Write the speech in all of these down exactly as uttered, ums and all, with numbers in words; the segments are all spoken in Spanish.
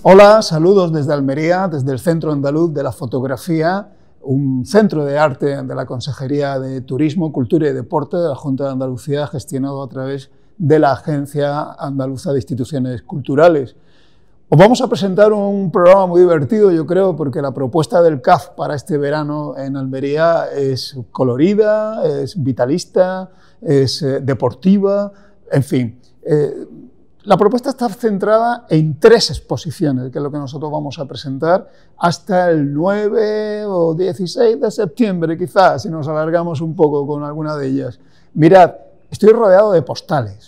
Hola, saludos desde Almería, desde el Centro Andaluz de la Fotografía, un centro de arte de la Consejería de Turismo, Cultura y Deporte de la Junta de Andalucía, gestionado a través de la Agencia Andaluza de Instituciones Culturales. Os vamos a presentar un programa muy divertido, yo creo, porque la propuesta del C A F para este verano en Almería es colorida, es vitalista, es eh, deportiva, en fin. Eh, La propuesta está centrada en tres exposiciones, que es lo que nosotros vamos a presentar, hasta el nueve o dieciséis de septiembre, quizás, si nos alargamos un poco con alguna de ellas. Mirad, estoy rodeado de postales.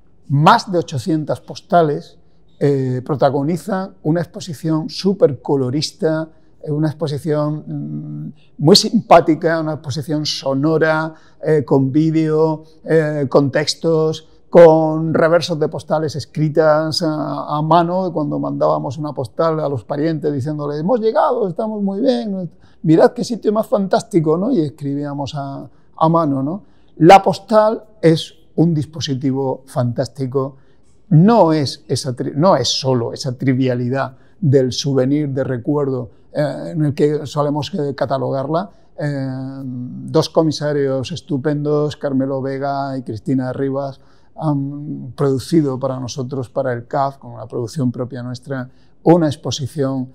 Más de ochocientas postales eh, protagonizan una exposición súper colorista, una exposición mmm, muy simpática, una exposición sonora, eh, con vídeo, eh, con textos, con reversos de postales escritas a, a mano, cuando mandábamos una postal a los parientes diciéndoles hemos llegado, estamos muy bien, mirad qué sitio más fantástico, ¿no? Y escribíamos a, a mano, ¿no? La postal es un dispositivo fantástico, no es, esa, no es solo esa trivialidad del souvenir de recuerdo eh, en el que solemos catalogarla. Eh, dos comisarios estupendos, Carmelo Vega y Cristina Rivas, han producido para nosotros, para el C A F, con una producción propia nuestra, una exposición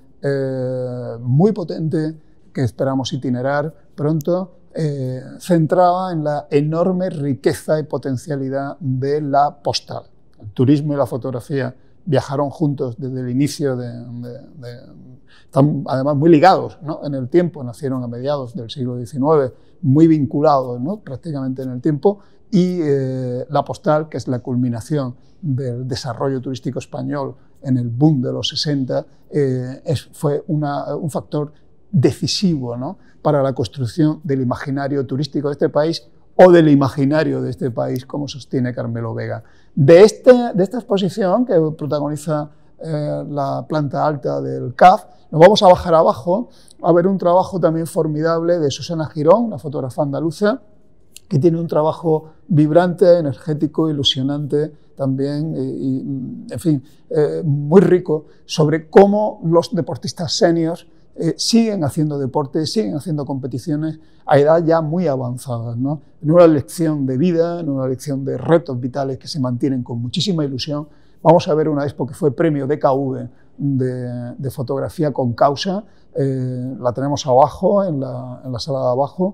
eh, muy potente que esperamos itinerar pronto, eh, centrada en la enorme riqueza y potencialidad de la postal. El turismo y la fotografía viajaron juntos desde el inicio, de, de, de, están además muy ligados, ¿no? En el tiempo, nacieron a mediados del siglo diecinueve, muy vinculados, ¿no? Prácticamente en el tiempo, y eh, la postal, que es la culminación del desarrollo turístico español en el boom de los sesenta, eh, es, fue una, un factor decisivo, ¿no? Para la construcción del imaginario turístico de este país o del imaginario de este país, como sostiene Carmelo Vega. De, este, de esta exposición, que protagoniza eh, la planta alta del C A F, nos vamos a bajar abajo a ver un trabajo también formidable de Susana Girón, una fotógrafa andaluza, que tiene un trabajo vibrante, energético, ilusionante también, y, y, en fin, eh, muy rico, sobre cómo los deportistas seniors eh, siguen haciendo deporte, siguen haciendo competiciones a edad ya muy avanzada, ¿no? En una lección de vida, en una lección de retos vitales que se mantienen con muchísima ilusión. Vamos a ver una expo que fue premio D K V de, de fotografía con causa, eh, la tenemos abajo, en la, en la sala de abajo,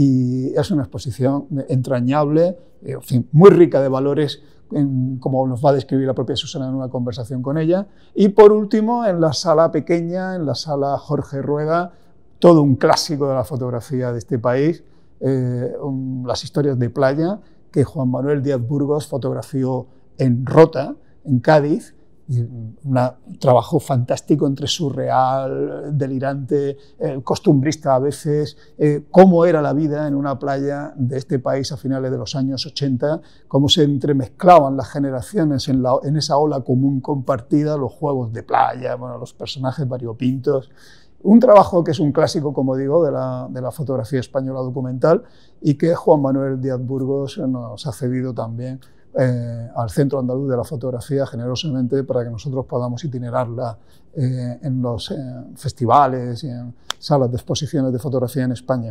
y es una exposición entrañable, eh, en fin, muy rica de valores, en, como nos va a describir la propia Susana en una conversación con ella. Y por último, en la sala pequeña, en la sala Jorge Rueda, todo un clásico de la fotografía de este país, eh, un, las historias de playa que Juan Manuel Díaz Burgos fotografió en Rota, en Cádiz, y un trabajo fantástico entre surreal, delirante, eh, costumbrista a veces, eh, cómo era la vida en una playa de este país a finales de los años ochenta, cómo se entremezclaban las generaciones en, la, en esa ola común compartida, los juegos de playa, bueno, los personajes variopintos. Un trabajo que es un clásico, como digo, de la, de la fotografía española documental y que Juan Manuel Díaz Burgos nos ha cedido también Eh, al Centro Andaluz de la Fotografía generosamente para que nosotros podamos itinerarla eh, en los eh, festivales y en salas de exposiciones de fotografía en España.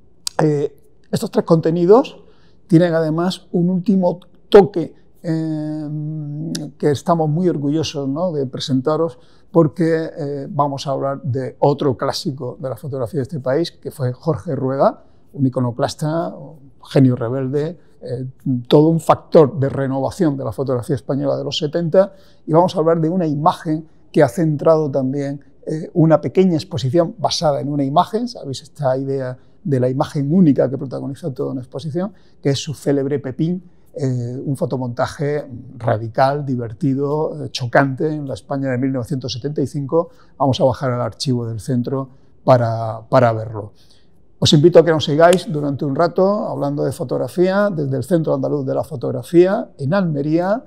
Eh, estos tres contenidos tienen además un último toque eh, que estamos muy orgullosos, ¿no?, de presentaros, porque eh, vamos a hablar de otro clásico de la fotografía de este país, que fue Jorge Rueda, un iconoclasta, un genio rebelde, Eh, todo un factor de renovación de la fotografía española de los setenta, y vamos a hablar de una imagen que ha centrado también eh, una pequeña exposición basada en una imagen, sabéis esta idea de la imagen única que protagoniza toda una exposición, que es su célebre Pepín, eh, un fotomontaje radical, divertido, eh, chocante en la España de mil novecientos setenta y cinco. Vamos a bajar al archivo del centro para, para verlo. Os invito a que nos sigáis durante un rato hablando de fotografía desde el Centro Andaluz de la Fotografía en Almería,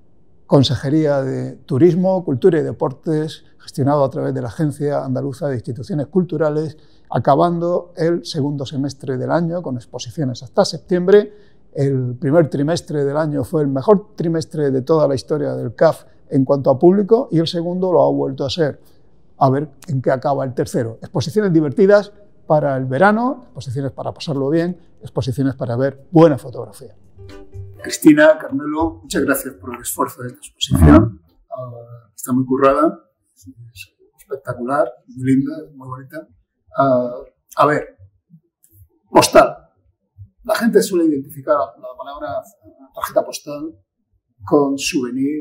Consejería de Turismo, Cultura y Deportes, gestionado a través de la Agencia Andaluza de Instituciones Culturales, acabando el segundo semestre del año con exposiciones hasta septiembre. El primer trimestre del año fue el mejor trimestre de toda la historia del C A F en cuanto a público, y el segundo lo ha vuelto a ser. A ver en qué acaba el tercero. Exposiciones divertidas para el verano, exposiciones para pasarlo bien, exposiciones para ver buena fotografía. Cristina, Carmelo, muchas gracias por el esfuerzo de esta exposición. Uh, está muy currada, es espectacular, muy linda, muy bonita. Uh, a ver, postal. La gente suele identificar la palabra tarjeta postal con souvenir,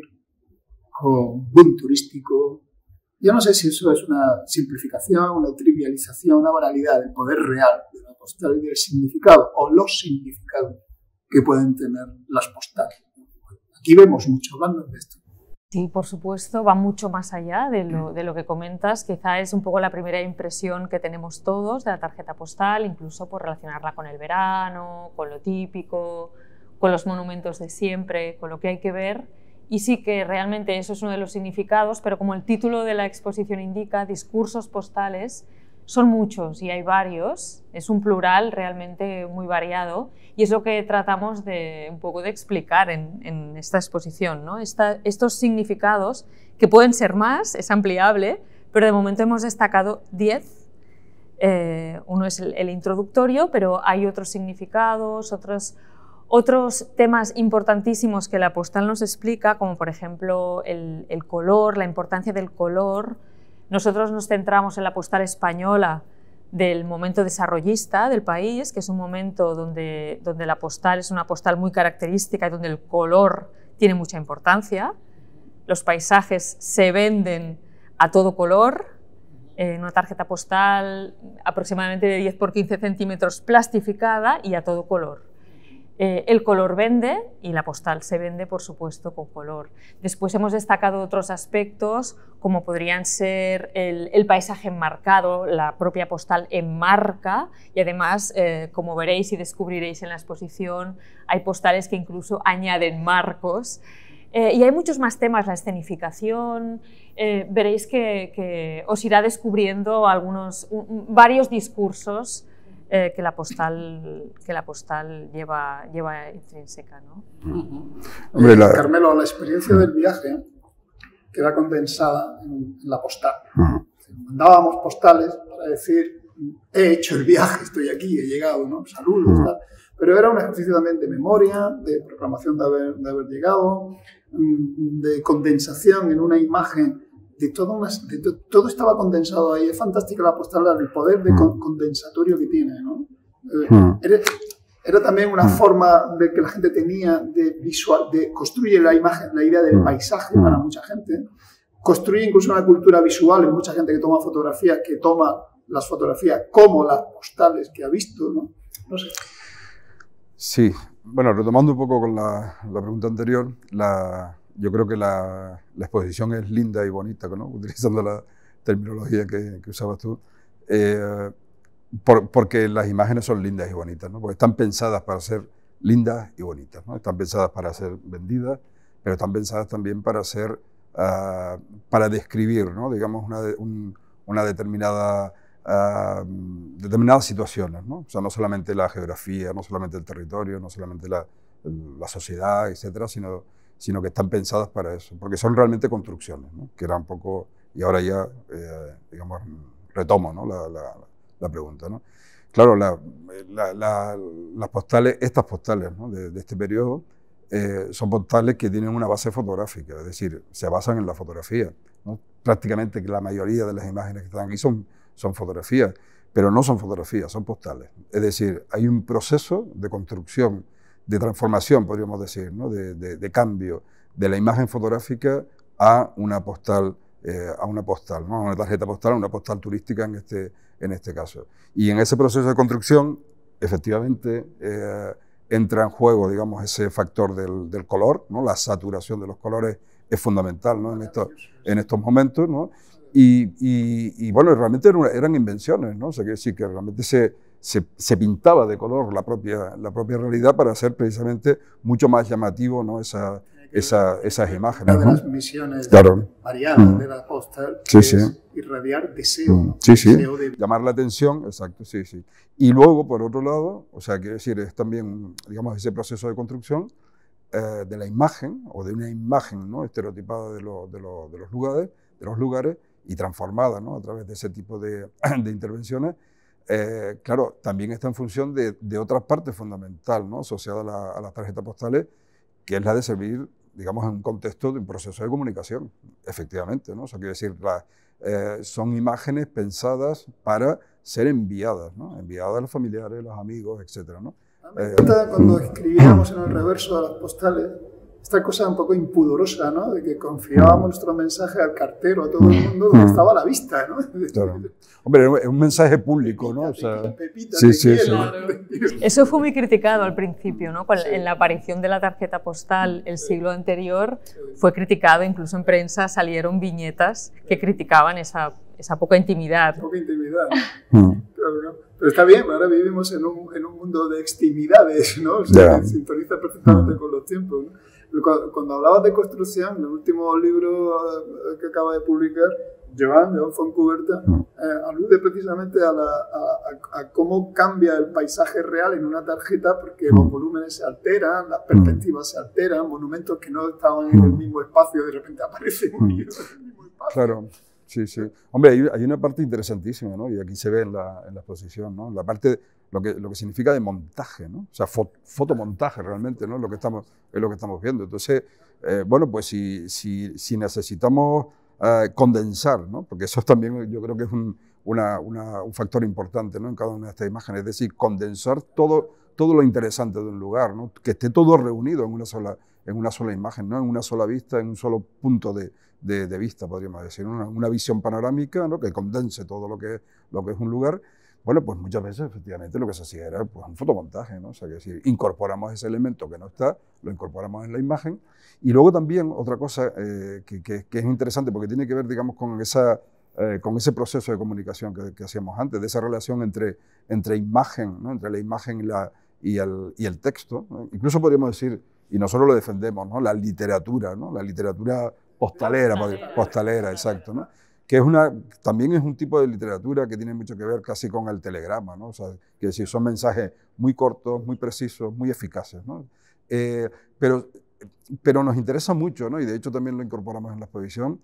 con boom turístico. Yo no sé si eso es una simplificación, una trivialización, una banalidad del poder real de la postal y del significado o los significados que pueden tener las postales. Aquí vemos mucho hablando de esto. Sí, por supuesto, va mucho más allá de lo, de lo que comentas. Quizá es un poco la primera impresión que tenemos todos de la tarjeta postal, incluso por relacionarla con el verano, con lo típico, con los monumentos de siempre, con lo que hay que ver. Y sí que realmente eso es uno de los significados, pero como el título de la exposición indica, discursos postales, son muchos y hay varios, es un plural realmente muy variado y es lo que tratamos de un poco de explicar en, en esta exposición, ¿no? Esta, estos significados, que pueden ser más, es ampliable, pero de momento hemos destacado diez. Eh, uno es el, el introductorio, pero hay otros significados, otros, otros temas importantísimos que la postal nos explica, como por ejemplo el, el color, la importancia del color. Nosotros nos centramos en la postal española del momento desarrollista del país, que es un momento donde, donde la postal es una postal muy característica y donde el color tiene mucha importancia. Los paisajes se venden a todo color, en una tarjeta postal aproximadamente de diez por quince centímetros plastificada y a todo color. Eh, el color vende y la postal se vende, por supuesto, con color. Después hemos destacado otros aspectos, como podrían ser el, el paisaje enmarcado, la propia postal enmarca, y además, eh, como veréis y descubriréis en la exposición, hay postales que incluso añaden marcos. Eh, y hay muchos más temas, la escenificación, eh, veréis que, que os irá descubriendo algunos, un, varios discursos Eh, que la postal, que la postal lleva, lleva intrínseca, ¿no? Uh-huh. Hombre, la... Carmelo, la experiencia del viaje queda condensada en, en la postal. Uh-huh. Mandábamos postales para decir, he hecho el viaje, estoy aquí, he llegado, ¿no? Saludos, uh-huh. tal. Pero era un ejercicio también de memoria, de proclamación de haber, de haber llegado, de condensación en una imagen. De todo, una, de to, todo estaba condensado ahí. Es fantástica la postal, el poder de con, condensatorio que tiene, ¿no? Eh, mm. era, era también una mm. forma de que la gente tenía de visual, de construye la imagen, la idea del paisaje mm. para mucha gente. Construye incluso una cultura visual en mucha gente que toma fotografías, que toma las fotografías como las postales que ha visto, ¿no? No sé. Sí, bueno, retomando un poco con la, la pregunta anterior, la... Yo creo que la, la exposición es linda y bonita, ¿no? Utilizando la terminología que, que usabas tú, eh, por, porque las imágenes son lindas y bonitas, ¿no? Porque están pensadas para ser lindas y bonitas, ¿no? Están pensadas para ser vendidas, pero están pensadas también para ser, uh, para describir, ¿no? Digamos, una, de, un, una determinada, uh, determinadas situaciones, ¿no? O sea, no solamente la geografía, no solamente el territorio, no solamente la, la sociedad, etcétera, sino sino que están pensadas para eso, porque son realmente construcciones, ¿no? Que era un poco, y ahora ya, eh, digamos, retomo, ¿no? la, la, la pregunta, ¿no? Claro, la, la, la, las postales, estas postales, ¿no? de, de este periodo, eh, son postales que tienen una base fotográfica, es decir, se basan en la fotografía, ¿no? Prácticamente que la mayoría de las imágenes que están aquí son, son fotografías, pero no son fotografías, son postales. Es decir, hay un proceso de construcción, de transformación, podríamos decir, ¿no? de, de, de cambio de la imagen fotográfica a una postal, eh, a una postal, ¿no? A una tarjeta postal, a una postal turística en este, en este caso. Y en ese proceso de construcción, efectivamente, eh, entra en juego, digamos, ese factor del, del color, ¿no? La saturación de los colores es fundamental, ¿no? en, esto, en estos momentos, ¿no? Y, y, y bueno, realmente eran, eran invenciones, ¿no? O sea, quiere decir que realmente se Se, se pintaba de color la propia, la propia realidad para hacer precisamente mucho más llamativo, ¿no? Esa, esa, esas imágenes. Una de ¿no? las misiones claro. variadas mm. de la postal sí, sí. es irradiar deseo. Mm. Sí, sí. Deseo de... Llamar la atención, exacto, sí, sí. Y luego, por otro lado, o sea, quiere decir, es también, digamos, ese proceso de construcción, eh, de la imagen o de una imagen, ¿no?, estereotipada de, lo, de, lo, de, los lugares, de los lugares y transformada, ¿no?, a través de ese tipo de, de intervenciones, eh, claro, también está en función de, de otra parte fundamental, ¿no?, asociada a, la, a las tarjetas postales, que es la de servir, digamos, en un contexto de un proceso de comunicación, efectivamente, ¿no? O sea, quiero decir, la, eh, son imágenes pensadas para ser enviadas, ¿no?, enviadas a los familiares, los amigos, etcétera, ¿no? Eh, cuando escribíamos en el reverso de las postales, esta cosa un poco impudorosa, ¿no?, de que confiábamos nuestro mensaje al cartero, a todo el mundo, donde estaba a la vista, ¿no? Claro. Hombre, es un mensaje público, ¿no? O sea, Pepita, sí, sí, sí. Eso fue muy criticado al principio, ¿no? Con, en la aparición de la tarjeta postal el siglo anterior fue criticado, incluso en prensa salieron viñetas que criticaban esa, esa poca intimidad. Poca intimidad. Mm. Claro, ¿no? Pero está bien, ahora vivimos en un, en un mundo de extimidades, ¿no? O sea, yeah. que sintoniza perfectamente mm. con los tiempos, ¿no? Cuando, cuando hablabas de construcción, en el último libro que acaba de publicar, Joan, Joan Fontcuberta, eh, alude precisamente a, la, a, a, a cómo cambia el paisaje real en una tarjeta, porque los volúmenes se alteran, las perspectivas se alteran, monumentos que no estaban en el mismo espacio de repente aparecen en el mismo espacio. Claro, sí, sí. Hombre, hay, hay una parte interesantísima, ¿no? Y aquí se ve en la, en la exposición, ¿no? La parte, lo que, lo que significa de montaje, ¿no? O sea, fo, fotomontaje realmente, ¿no? Lo que estamos, es lo que estamos viendo. Entonces, eh, bueno, pues si, si, si necesitamos Uh, condensar, ¿no? Porque eso también yo creo que es un, una, una, un factor importante, ¿no?, en cada una de estas imágenes, es decir, condensar todo, todo lo interesante de un lugar, ¿no?, que esté todo reunido en una sola, en una sola imagen, ¿no?, en una sola vista, en un solo punto de, de, de vista, podríamos decir, una, una visión panorámica, ¿no?, que condense todo lo que, lo que es un lugar. Bueno, pues muchas veces efectivamente lo que se hacía era pues, un fotomontaje, ¿no? O sea, que si incorporamos ese elemento que no está, lo incorporamos en la imagen. Y luego también otra cosa eh, que, que, que es interesante porque tiene que ver, digamos, con, esa, eh, con ese proceso de comunicación que, que hacíamos antes, de esa relación entre, entre imagen, ¿no?, entre la imagen y, la, y, el, y el texto, ¿no? Incluso podríamos decir, y nosotros lo defendemos, ¿no?, la literatura, ¿no?, la literatura postalera, postalera, postalera exacto, ¿no?, que es una, también es un tipo de literatura que tiene mucho que ver casi con el telegrama, ¿no? O sea, que decir, son mensajes muy cortos, muy precisos, muy eficaces, ¿no? Eh, pero, pero nos interesa mucho, ¿no?, y de hecho también lo incorporamos en la exposición,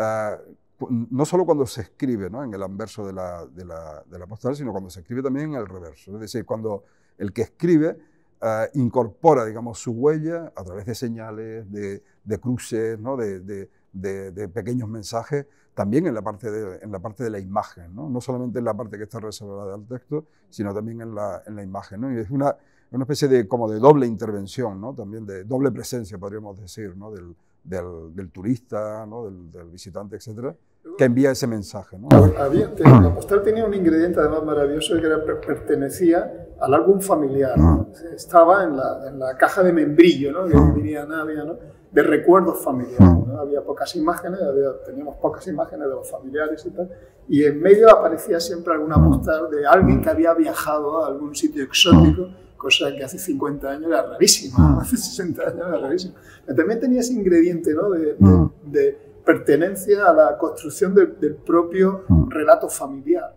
uh, no solo cuando se escribe, ¿no?, en el anverso de la, de, la, de la postal, sino cuando se escribe también en el reverso, es decir, cuando el que escribe uh, incorpora, digamos, su huella a través de señales, de, de cruces, ¿no?, de, de, de, de pequeños mensajes, también en la parte de, en la, parte de la imagen, ¿no? No solamente en la parte que está reservada al texto, sino también en la, en la imagen, ¿no? Y es una, una especie de, como de doble intervención, ¿no?, también de doble presencia, podríamos decir, ¿no?, del, del, del turista, ¿no?, del, del visitante, etcétera, que envía ese mensaje, ¿no? Había, la postal tenía un ingrediente además maravilloso que era, pertenecía al álbum familiar, ¿no? Estaba en la, en la caja de membrillo, ¿no?, que diría Navia, ¿no?, de recuerdos familiares, ¿no? Había pocas imágenes, había, teníamos pocas imágenes de los familiares y tal, y en medio aparecía siempre alguna postal de alguien que había viajado a algún sitio exótico, cosa que hace cincuenta años era rarísima, ¿no? Hace sesenta años era rarísima. Pero también tenía ese ingrediente, ¿no?, de, de, de pertenencia a la construcción de, del propio relato familiar.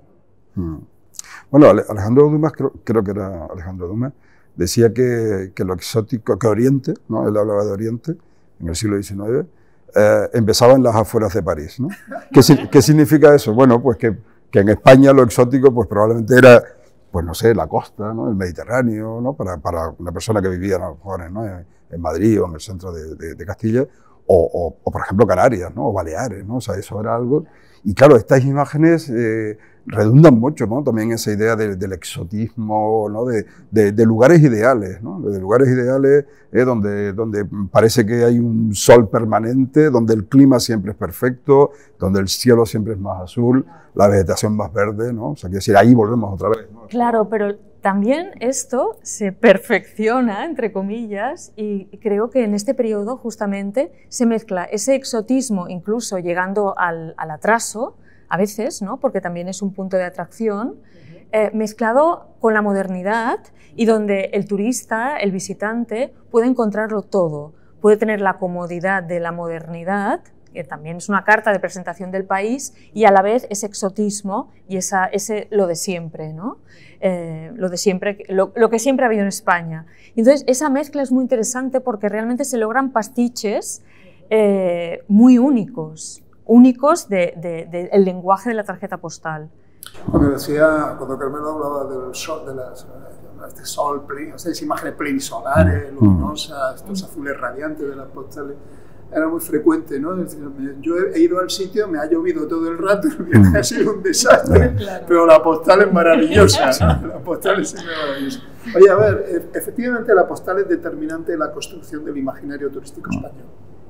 Bueno, Alejandro Dumas, creo, creo que era Alejandro Dumas, decía que, que lo exótico, que Oriente, ¿no?, él hablaba de Oriente, en el siglo diecinueve, eh, empezaba en las afueras de París, ¿no? ¿Qué, ¿Qué significa eso? Bueno, pues que, que en España lo exótico pues probablemente era, pues no sé, la costa, ¿no?, el Mediterráneo, ¿no?, para, para una persona que vivía a lo mejor, ¿no?, en, en Madrid o en el centro de, de, de Castilla, o, o, o por ejemplo Canarias, ¿no?, o Baleares, ¿no? O sea, eso era algo. Y claro, estas imágenes eh, redundan mucho, ¿no?, también esa idea de, del exotismo, ¿no?, de, de, de lugares ideales, ¿no?, de lugares ideales eh, donde, donde parece que hay un sol permanente, donde el clima siempre es perfecto, donde el cielo siempre es más azul, la vegetación más verde, ¿no? O sea, quiero decir, ahí volvemos otra vez, ¿no? Claro, pero también esto se perfecciona, entre comillas, y creo que en este periodo justamente se mezcla ese exotismo, incluso llegando al, al atraso, a veces, ¿no?, porque también es un punto de atracción, eh, mezclado con la modernidad y donde el turista, el visitante, puede encontrarlo todo. Puede tener la comodidad de la modernidad que también es una carta de presentación del país, y a la vez ese exotismo y esa, ese lo de siempre, ¿no? Eh, lo de siempre, lo, lo que siempre ha habido en España. Entonces, esa mezcla es muy interesante porque realmente se logran pastiches eh, muy únicos, únicos del de, de, de lenguaje de la tarjeta postal. Cuando decía, cuando Carmelo hablaba del sol, de las, este sol, o sea, esas imágenes plenisolares, luminosas, estos azules radiantes de las postales, era muy frecuente, ¿no? Es decir, yo he ido al sitio, me ha llovido todo el rato, el viaje ha sido un desastre, claro. Pero la postal es maravillosa, ¿no? La postal es maravillosa. Oye, a ver, efectivamente la postal es determinante en la construcción del imaginario turístico español.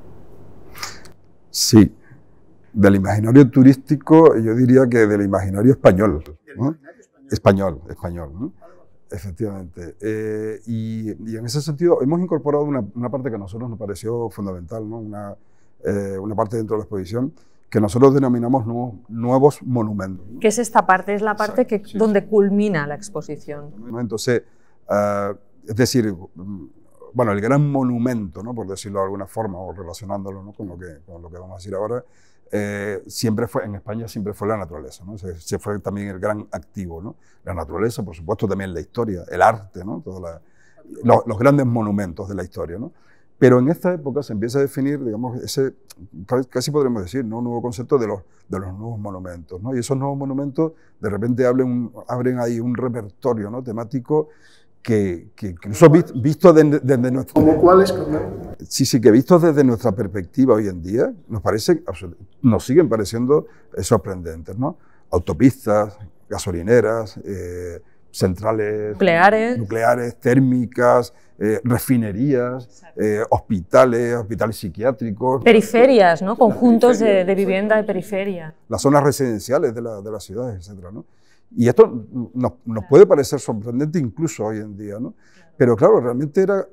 Sí, del imaginario turístico, yo diría que del imaginario español. ¿No? Imaginario español. Español, español, ¿no? Efectivamente. Eh, y, y en ese sentido hemos incorporado una, una parte que a nosotros nos pareció fundamental, ¿no? Una, eh, una parte dentro de la exposición que nosotros denominamos nuevos, nuevos monumentos, ¿no? ¿Qué es esta parte? Es la parte que, sí, donde sí. culmina la exposición. Entonces, uh, es decir, bueno, el gran monumento, ¿no? Por decirlo de alguna forma, o relacionándolo, ¿no? con, lo que, con lo que vamos a decir ahora, Eh, siempre fue, en España siempre fue la naturaleza, ¿no? Se, se fue también el gran activo, ¿no? La naturaleza, por supuesto, también la historia, el arte, ¿no? Toda la, los, los grandes monumentos de la historia, ¿no? Pero en esta época se empieza a definir, digamos, ese, casi podríamos decir, ¿no? Un nuevo concepto de los, de los nuevos monumentos, ¿no? Y esos nuevos monumentos de repente abren, abren ahí un repertorio, ¿no? Temático que, que incluso visto, visto desde, desde nuestra... ¿Cómo cuáles? Sí, sí, que vistos desde nuestra perspectiva hoy en día, nos parecen, nos siguen pareciendo sorprendentes, ¿no? Autopistas, gasolineras, eh, centrales nucleares, nucleares térmicas, eh, refinerías, eh, hospitales, hospitales psiquiátricos. Periferias, ¿no? Conjuntos de, de vivienda de periferia. Las zonas residenciales de, la, de las ciudades, etcétera, ¿no? Y esto nos, nos puede parecer sorprendente incluso hoy en día, ¿no? Pero claro, realmente era,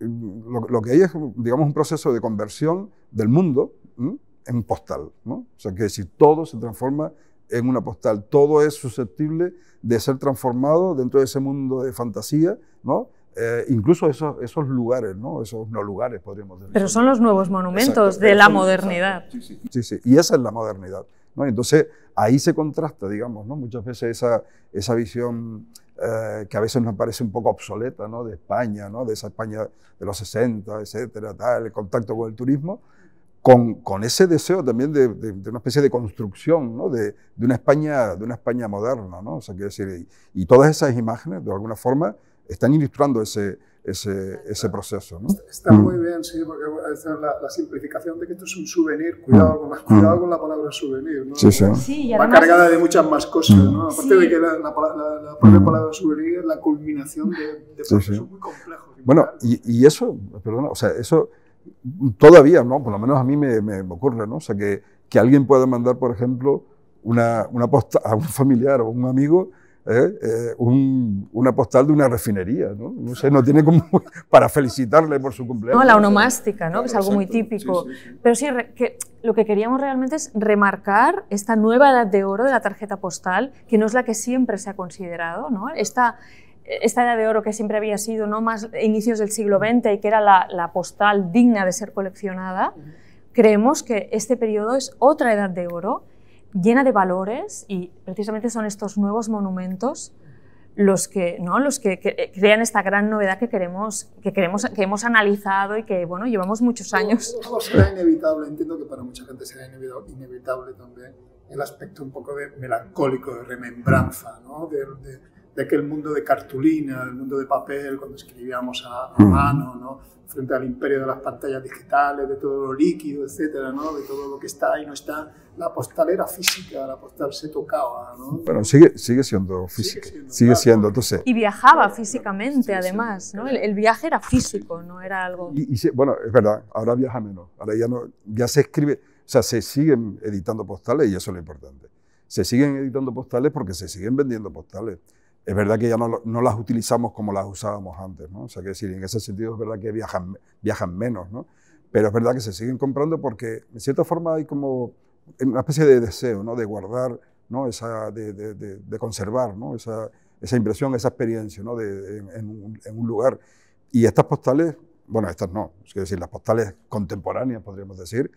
lo, lo que hay es, digamos, un proceso de conversión del mundo, ¿no? En postal, ¿no? O sea, que si todo se transforma en una postal, todo es susceptible de ser transformado dentro de ese mundo de fantasía, ¿no? Eh, incluso esos, esos lugares, ¿no? Esos no lugares, podríamos decir. Pero son los nuevos monumentos exacto, de la modernidad. Sí, sí, sí, sí, y esa es la modernidad, ¿no? Entonces, ahí se contrasta, digamos, ¿no? Muchas veces esa, esa visión eh, que a veces nos parece un poco obsoleta, ¿no? De España, ¿no? De esa España de los sesenta, etcétera, tal, el contacto con el turismo, con, con ese deseo también de, de, de una especie de construcción, ¿no? De, de, una España, de una España moderna, ¿no? O sea, quiero decir, y, y todas esas imágenes, de alguna forma, están ilustrando ese, ese, ese proceso, ¿no? Está muy bien, sí, porque esa es la, la simplificación de que esto es un souvenir, cuidado con, la, cuidado con la palabra souvenir, ¿no? Sí, sí. Sí, y va además, cargada de muchas más cosas, ¿no? Aparte sí. de que la, la, la, la propia palabra souvenir es la culminación de, de procesos sí, sí. muy complejos. Bueno, y, y eso, perdona, o sea, eso todavía, ¿no? Por lo menos a mí me, me, me ocurre, ¿no? O sea, que, que alguien pueda mandar, por ejemplo, una, una postal a un familiar o un amigo, Eh, eh, un, una postal de una refinería, ¿no? No sé, no tiene como para felicitarle por su cumpleaños. No, la onomástica, ¿no? Que es algo Exacto. muy típico. Sí, sí, sí. Pero sí, que lo que queríamos realmente es remarcar esta nueva edad de oro de la tarjeta postal, que no es la que siempre se ha considerado, ¿no? Esta, esta edad de oro que siempre había sido, ¿no? Más inicios del siglo veinte y que era la, la postal digna de ser coleccionada, creemos que este periodo es otra edad de oro llena de valores y precisamente son estos nuevos monumentos los que, ¿no? los que, que crean esta gran novedad que queremos, que queremos, que hemos analizado y que, bueno, llevamos muchos años. Luego será inevitable, entiendo que para mucha gente será inevitable también el aspecto un poco de melancólico, de remembranza, ¿no? de, de, de aquel mundo de cartulina, el mundo de papel, cuando escribíamos a, a mano, ¿no? Frente al imperio de las pantallas digitales, de todo lo líquido, etcétera, ¿no? De todo lo que está y no está. La postal era física, la postal se tocaba, ¿no? Bueno, sigue, sigue siendo física, sigue siendo, sigue claro. siendo entonces... Y viajaba físicamente, sí, además, sí, ¿no? El, el viaje era físico, no era algo... Y, y, bueno, es verdad, ahora viaja menos, ahora ya, no, ya se escribe, o sea, se siguen editando postales y eso es lo importante. Se siguen editando postales porque se siguen vendiendo postales. Es verdad que ya no, no las utilizamos como las usábamos antes, ¿no? O sea, que decir, en ese sentido es verdad que viajan, viajan menos, ¿no? Pero es verdad que se siguen comprando porque, en cierta forma, hay como una especie de deseo, ¿no? De guardar, ¿no? Esa, de, de, de, de conservar, ¿no? Esa, esa impresión, esa experiencia, ¿no? De, de, en, un, en un lugar. Y estas postales, bueno, estas no, es decir, las postales contemporáneas, podríamos decir,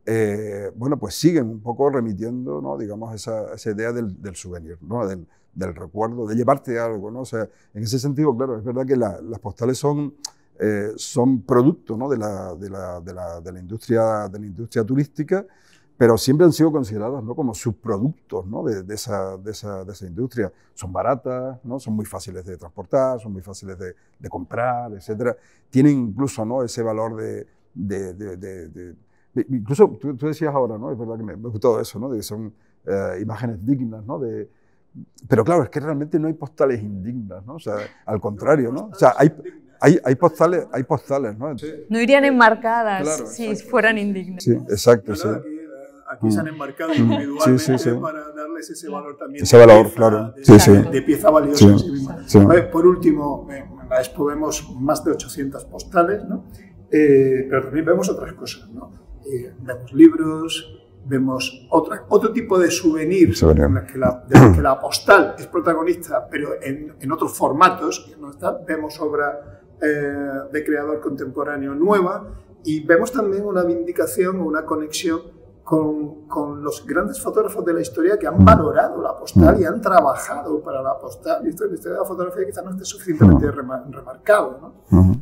eh, bueno, pues siguen un poco remitiendo, ¿no? Digamos, esa, esa idea del, del souvenir, ¿no? Del, del recuerdo, de llevarte algo, ¿no? O sea, en ese sentido, claro, es verdad que la, las postales son, eh, son producto, ¿no? de, la, de, la, de, la, de, la industria, de la industria turística, pero siempre han sido consideradas, ¿no? como subproductos, ¿no? de, de, esa, de, esa, de esa industria. Son baratas, ¿no? Son muy fáciles de transportar, son muy fáciles de, de comprar, etcétera. Tienen incluso, ¿no? ese valor de... de, de, de, de, de incluso tú, tú decías ahora, ¿no? Es verdad que me, me gustó eso, ¿no? De que son eh, imágenes dignas, ¿no? De, pero claro, es que realmente no hay postales indignas, ¿no? O sea, al contrario, ¿no? O sea, hay... Hay, hay postales, hay postales, ¿no? No irían enmarcadas claro, si exacto, fueran indignas. Sí, exacto, sí. Aquí se han enmarcado individualmente sí, sí, sí. para darles ese valor también. Ese valor, pieza, claro. De, sí, sí. de pieza valiosa sí, en sí misma. Sí. Por último, en la expo vemos más de ochocientas postales, ¿no? Eh, pero también vemos otras cosas, ¿no? Eh, vemos libros, vemos otra, otro tipo de souvenir, souvenir. En la que la, de la que la postal es protagonista, pero en, en otros formatos. ¿No está? Vemos obra eh, de creador contemporáneo nueva y vemos también una vindicación, una conexión Con, con los grandes fotógrafos de la historia que han valorado la postal y han trabajado para la postal. Y esto en la historia de la fotografía quizás no esté suficientemente remar remarcado, ¿no? Uh-huh.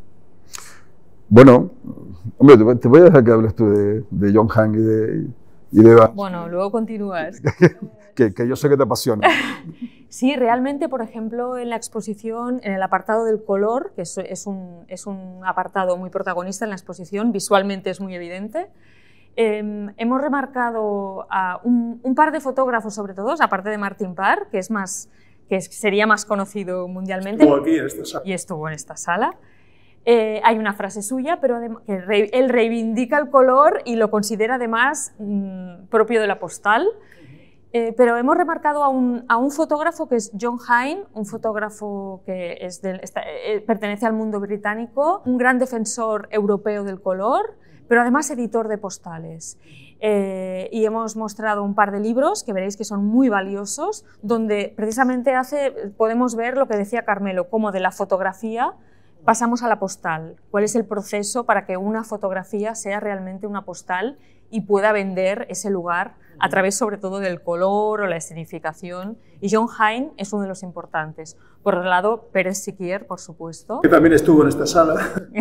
Bueno, hombre, te voy a dejar que hables tú de, de John Hine y de, y de Eva. Bueno, luego continúas. que, que yo sé que te apasiona. Sí, realmente, por ejemplo, en la exposición, en el apartado del color, que es, es, un, es un apartado muy protagonista en la exposición, visualmente es muy evidente. Eh, hemos remarcado a un, un par de fotógrafos, sobre todo, aparte de Martin Parr, que, es más, que es, sería más conocido mundialmente. Estuvo aquí en esta sala. Y estuvo en esta sala. Eh, hay una frase suya, pero que re, él reivindica el color y lo considera además mmm, propio de la postal. Eh, pero hemos remarcado a un, a un fotógrafo que es John Hine, un fotógrafo que es del, está, eh, pertenece al mundo británico, un gran defensor europeo del color, pero además editor de postales. Eh, y hemos mostrado un par de libros que veréis que son muy valiosos, donde precisamente hace, podemos ver lo que decía Carmelo, cómo de la fotografía pasamos a la postal. ¿Cuál es el proceso para que una fotografía sea realmente una postal y pueda vender ese lugar a través sobre todo del color o la escenificación? Y John Hine es uno de los importantes. Por otro lado, Pérez Siquier, por supuesto. Que también estuvo en esta sala.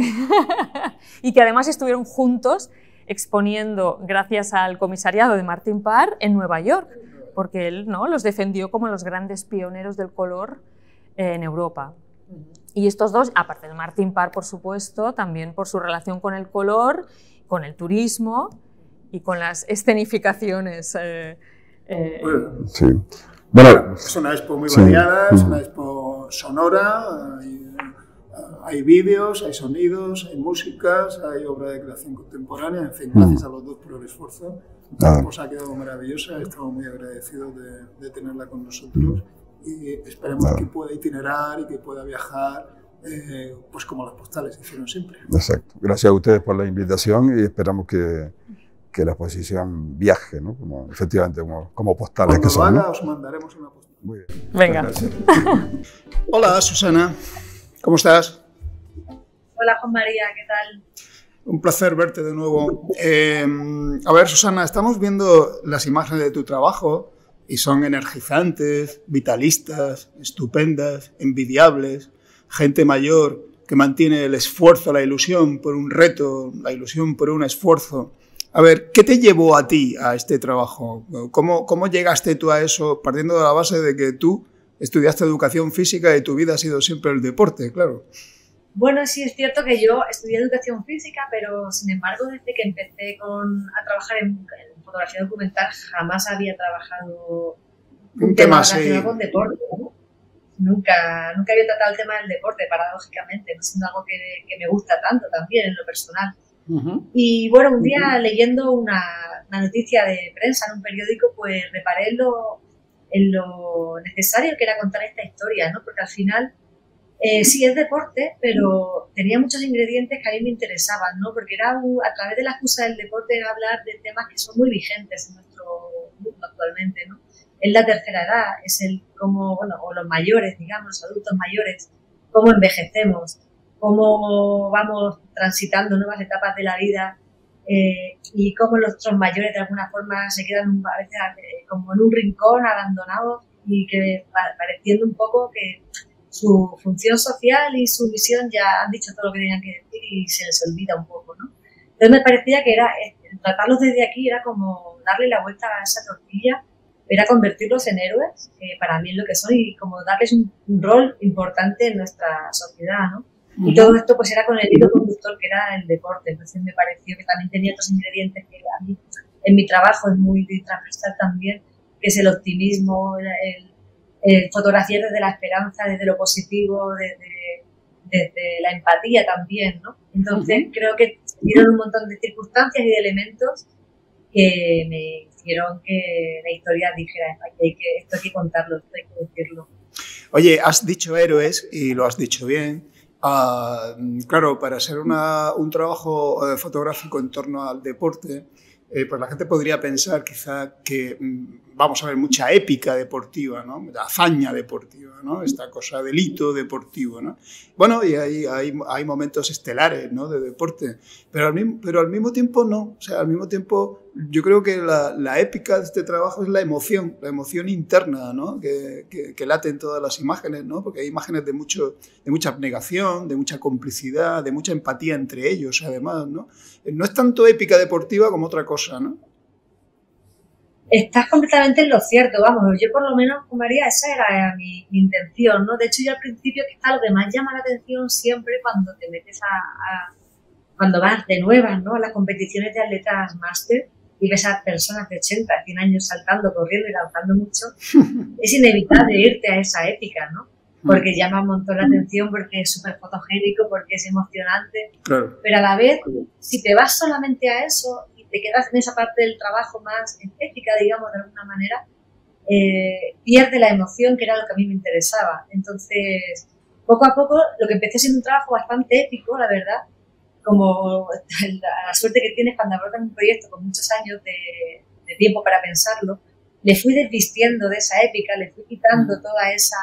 Y que además estuvieron juntos exponiendo, gracias al comisariado de Martin Parr, en Nueva York, porque él, ¿no?, los defendió como los grandes pioneros del color eh, en Europa. Y estos dos, aparte de Martin Parr, por supuesto, también por su relación con el color, con el turismo y con las escenificaciones. Eh, eh, bueno, sí. Bueno, es una expo muy sí. variada, es una expo sonora, hay, hay vídeos, hay sonidos, hay músicas, hay obra de creación contemporánea, en fin, gracias a los dos por el esfuerzo. La expo ha quedado maravillosa, estamos muy agradecidos de, de tenerla con nosotros y esperemos que pueda itinerar y que pueda viajar, eh, pues como las postales hicieron siempre. Exacto. Gracias a ustedes por la invitación y esperamos que, que la exposición viaje, ¿no? Como, efectivamente, como, como postales Cuando que son. Cuando lo haga, ¿no? os mandaremos una postal. Muy bien. Venga. Hola, Susana. ¿Cómo estás? Hola, Juan María. ¿Qué tal? Un placer verte de nuevo. Eh, a ver, Susana, estamos viendo las imágenes de tu trabajo y son energizantes, vitalistas, estupendas, envidiables, gente mayor que mantiene el esfuerzo, la ilusión por un reto, la ilusión por un esfuerzo. A ver, ¿qué te llevó a ti a este trabajo? ¿Cómo, cómo llegaste tú a eso, partiendo de la base de que tú estudiaste educación física y tu vida ha sido siempre el deporte, claro? Bueno, sí, es cierto que yo estudié educación física, pero sin embargo, desde que empecé con, a trabajar en, en fotografía documental, jamás había trabajado un, un tema, tema relacionado sí. con deporte, ¿no? Nunca, nunca había tratado el tema del deporte, paradójicamente, no siendo algo que, que me gusta tanto también en lo personal. Uh-huh. Y bueno, un día uh-huh. leyendo una, una noticia de prensa en un periódico, pues reparé en lo, en lo necesario que era contar esta historia, ¿no? Porque al final Eh, sí, es deporte, pero tenía muchos ingredientes que a mí me interesaban, ¿no? Porque era un, a través de la excusa del deporte era hablar de temas que son muy vigentes en nuestro mundo actualmente, ¿no? Es la tercera edad, es el cómo, bueno, o los mayores, digamos, los adultos mayores, cómo envejecemos, cómo vamos transitando nuevas etapas de la vida eh, y cómo los otros mayores de alguna forma se quedan a veces como en un rincón, abandonados, y que pareciendo un poco que su función social y su misión ya han dicho todo lo que tenían que decir y se les olvida un poco, ¿no? Entonces me parecía que era tratarlos desde aquí era como darle la vuelta a esa tortilla, era convertirlos en héroes, que para mí es lo que son, y como darles un, un rol importante en nuestra sociedad, ¿no? Uh-huh. Y todo esto pues era con el hilo conductor que era el deporte. Entonces me pareció que también tenía otros ingredientes que a mí en mi trabajo es muy transversal también, que es el optimismo, el, el fotografiar desde la esperanza, desde lo positivo, desde, desde la empatía también, ¿no? Entonces uh-huh. creo que dieron un montón de circunstancias y de elementos que me hicieron que la historia dijera que, hay que esto hay que contarlo, esto hay que decirlo. Oye, has dicho héroes y lo has dicho bien. Uh, claro, para ser una, un trabajo uh, fotográfico en torno al deporte, eh, pues la gente podría pensar quizá que mm, vamos a ver mucha épica deportiva, ¿no? Hazaña deportiva, ¿no? Esta cosa del hito deportivo, ¿no? Bueno, y hay, hay, hay momentos estelares, ¿no? De deporte, pero al, mismo, pero al mismo tiempo no. O sea, al mismo tiempo yo creo que la, la épica de este trabajo es la emoción, la emoción interna, ¿no? Que, que, que late en todas las imágenes, ¿no? Porque hay imágenes de, mucho, de mucha abnegación, de mucha complicidad, de mucha empatía entre ellos, además, ¿no? No es tanto épica deportiva como otra cosa, ¿no? Estás completamente en lo cierto, vamos, yo por lo menos, María, esa era mi, mi intención, ¿no? De hecho, yo al principio, que está lo que más llama la atención siempre cuando te metes a, a cuando vas de nuevas, ¿no? A las competiciones de atletas máster y ves a personas de ochenta, cien años saltando, corriendo y lanzando mucho, es inevitable irte a esa épica, ¿no? Porque llama un montón la atención, porque es súper fotogénico, porque es emocionante, claro. Pero a la vez, si te vas solamente a eso y te quedas en esa parte del trabajo más estética, digamos, de alguna manera, eh, pierde la emoción, que era lo que a mí me interesaba. Entonces, poco a poco, lo que empecé siendo un trabajo bastante épico, la verdad, como la, la suerte que tienes cuando abordas un proyecto con muchos años de, de tiempo para pensarlo, le fui desvistiendo de esa épica, le fui quitando toda esa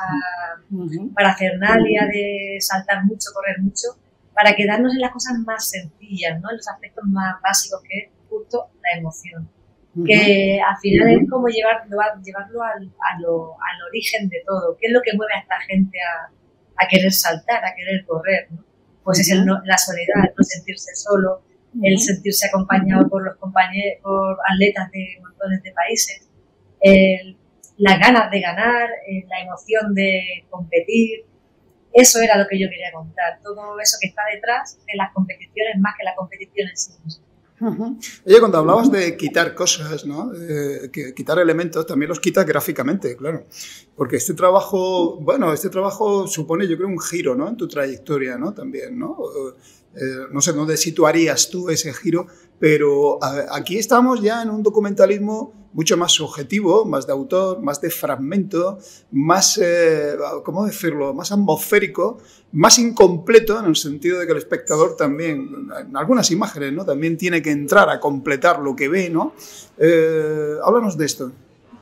parafernalia de saltar mucho, correr mucho, para quedarnos en las cosas más sencillas, ¿no? En los aspectos más básicos, que es justo la emoción. Uh-huh. Que al final uh-huh. es como llevarlo, llevarlo al, a lo, al origen de todo. ¿Qué es lo que mueve a esta gente a, a querer saltar, a querer correr, ¿no? Pues uh-huh. es el no, la soledad, el no sentirse solo, uh-huh. el sentirse acompañado uh-huh. por los compañeros, por atletas de montones de países, el, las ganas de ganar, eh, la emoción de competir. Eso era lo que yo quería contar, todo eso que está detrás de las competiciones, más que la competición en sí misma. Uh-huh. Oye, cuando hablabas de quitar cosas, ¿no? Eh, que quitar elementos, también los quitas gráficamente, claro. Porque este trabajo, bueno, este trabajo supone, yo creo, un giro, ¿no? En tu trayectoria, ¿no? También, ¿no? Eh, no sé dónde situarías tú ese giro, pero a, aquí estamos ya en un documentalismo mucho más subjetivo, más de autor, más de fragmento, más, eh, ¿cómo decirlo?, más atmosférico, más incompleto, en el sentido de que el espectador también, en algunas imágenes, ¿no?, también tiene que entrar a completar lo que ve, ¿no? Eh, háblanos de esto.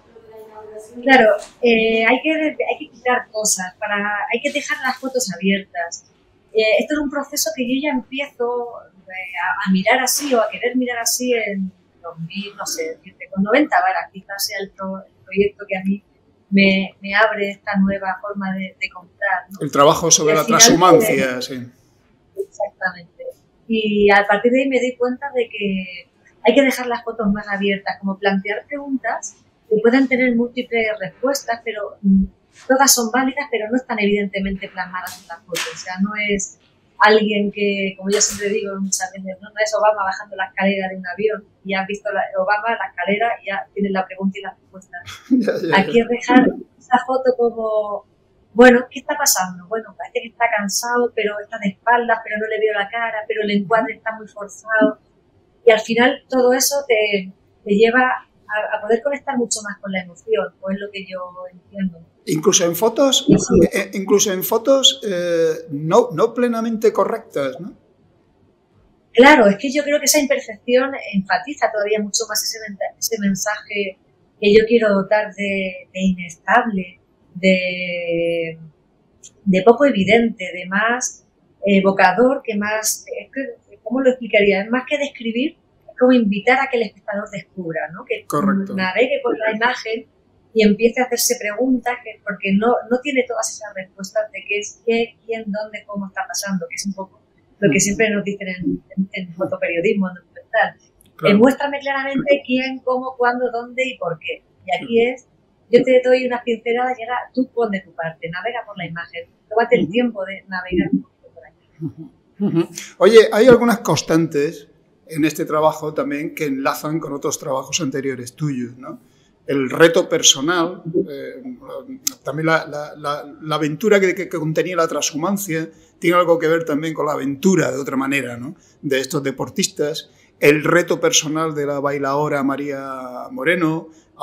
Claro, eh, hay, que, hay que quitar cosas, para, hay que dejar las fotos abiertas. Eh, esto es un proceso que yo ya empiezo a, a mirar así, o a querer mirar así en dos mil, no sé, con noventa varas, quizás sea el, pro, el proyecto que a mí me, me abre esta nueva forma de, de contar, ¿no? El trabajo sobre la transhumancia, de, sí. Exactamente. Y a partir de ahí me di cuenta de que hay que dejar las fotos más abiertas, como plantear preguntas que pueden tener múltiples respuestas, pero mm, todas son válidas, pero no están evidentemente plasmadas en la foto. O sea, no es alguien que, como yo siempre digo muchas veces, no, no es Obama bajando la escalera de un avión y has visto la, Obama la escalera y ya tienes la pregunta y la respuesta. ya, ya, Hay que dejar esa foto como, bueno, ¿qué está pasando? Bueno, parece que está cansado, pero está de espaldas, pero no le veo la cara, pero el encuadre está muy forzado. Y al final todo eso te, te lleva a, a poder conectar mucho más con la emoción, o es lo que yo entiendo. Incluso en fotos, eh, incluso en fotos eh, no, no plenamente correctas, ¿no? Claro, es que yo creo que esa imperfección enfatiza todavía mucho más ese, ese mensaje que yo quiero dotar de, de inestable, de, de poco evidente, de más evocador, que más, es que, ¿cómo lo explicaría? Es más que describir, como invitar a que el espectador descubra, ¿no? Que Correcto. navegue por la imagen y empiece a hacerse preguntas, que, porque no, no tiene todas esas respuestas de qué es, qué, quién, dónde, cómo está pasando, que es un poco lo que siempre nos dicen en, en, en fotoperiodismo, en documental. Claro. Eh, muéstrame claramente quién, cómo, cuándo, dónde y por qué. Y aquí es, yo te doy unas pinceladas y ahora tú pon de tu parte, navega por la imagen, tómate el tiempo de navegar un poquito por ahí. Oye, hay algunas constantes en este trabajo también que enlazan con otros trabajos anteriores tuyos, ¿no? El reto personal, eh, también la, la, la, la aventura que, que, que contenía la transhumancia, tiene algo que ver también con la aventura, de otra manera, ¿no? De estos deportistas. El reto personal de la bailaora María Moreno.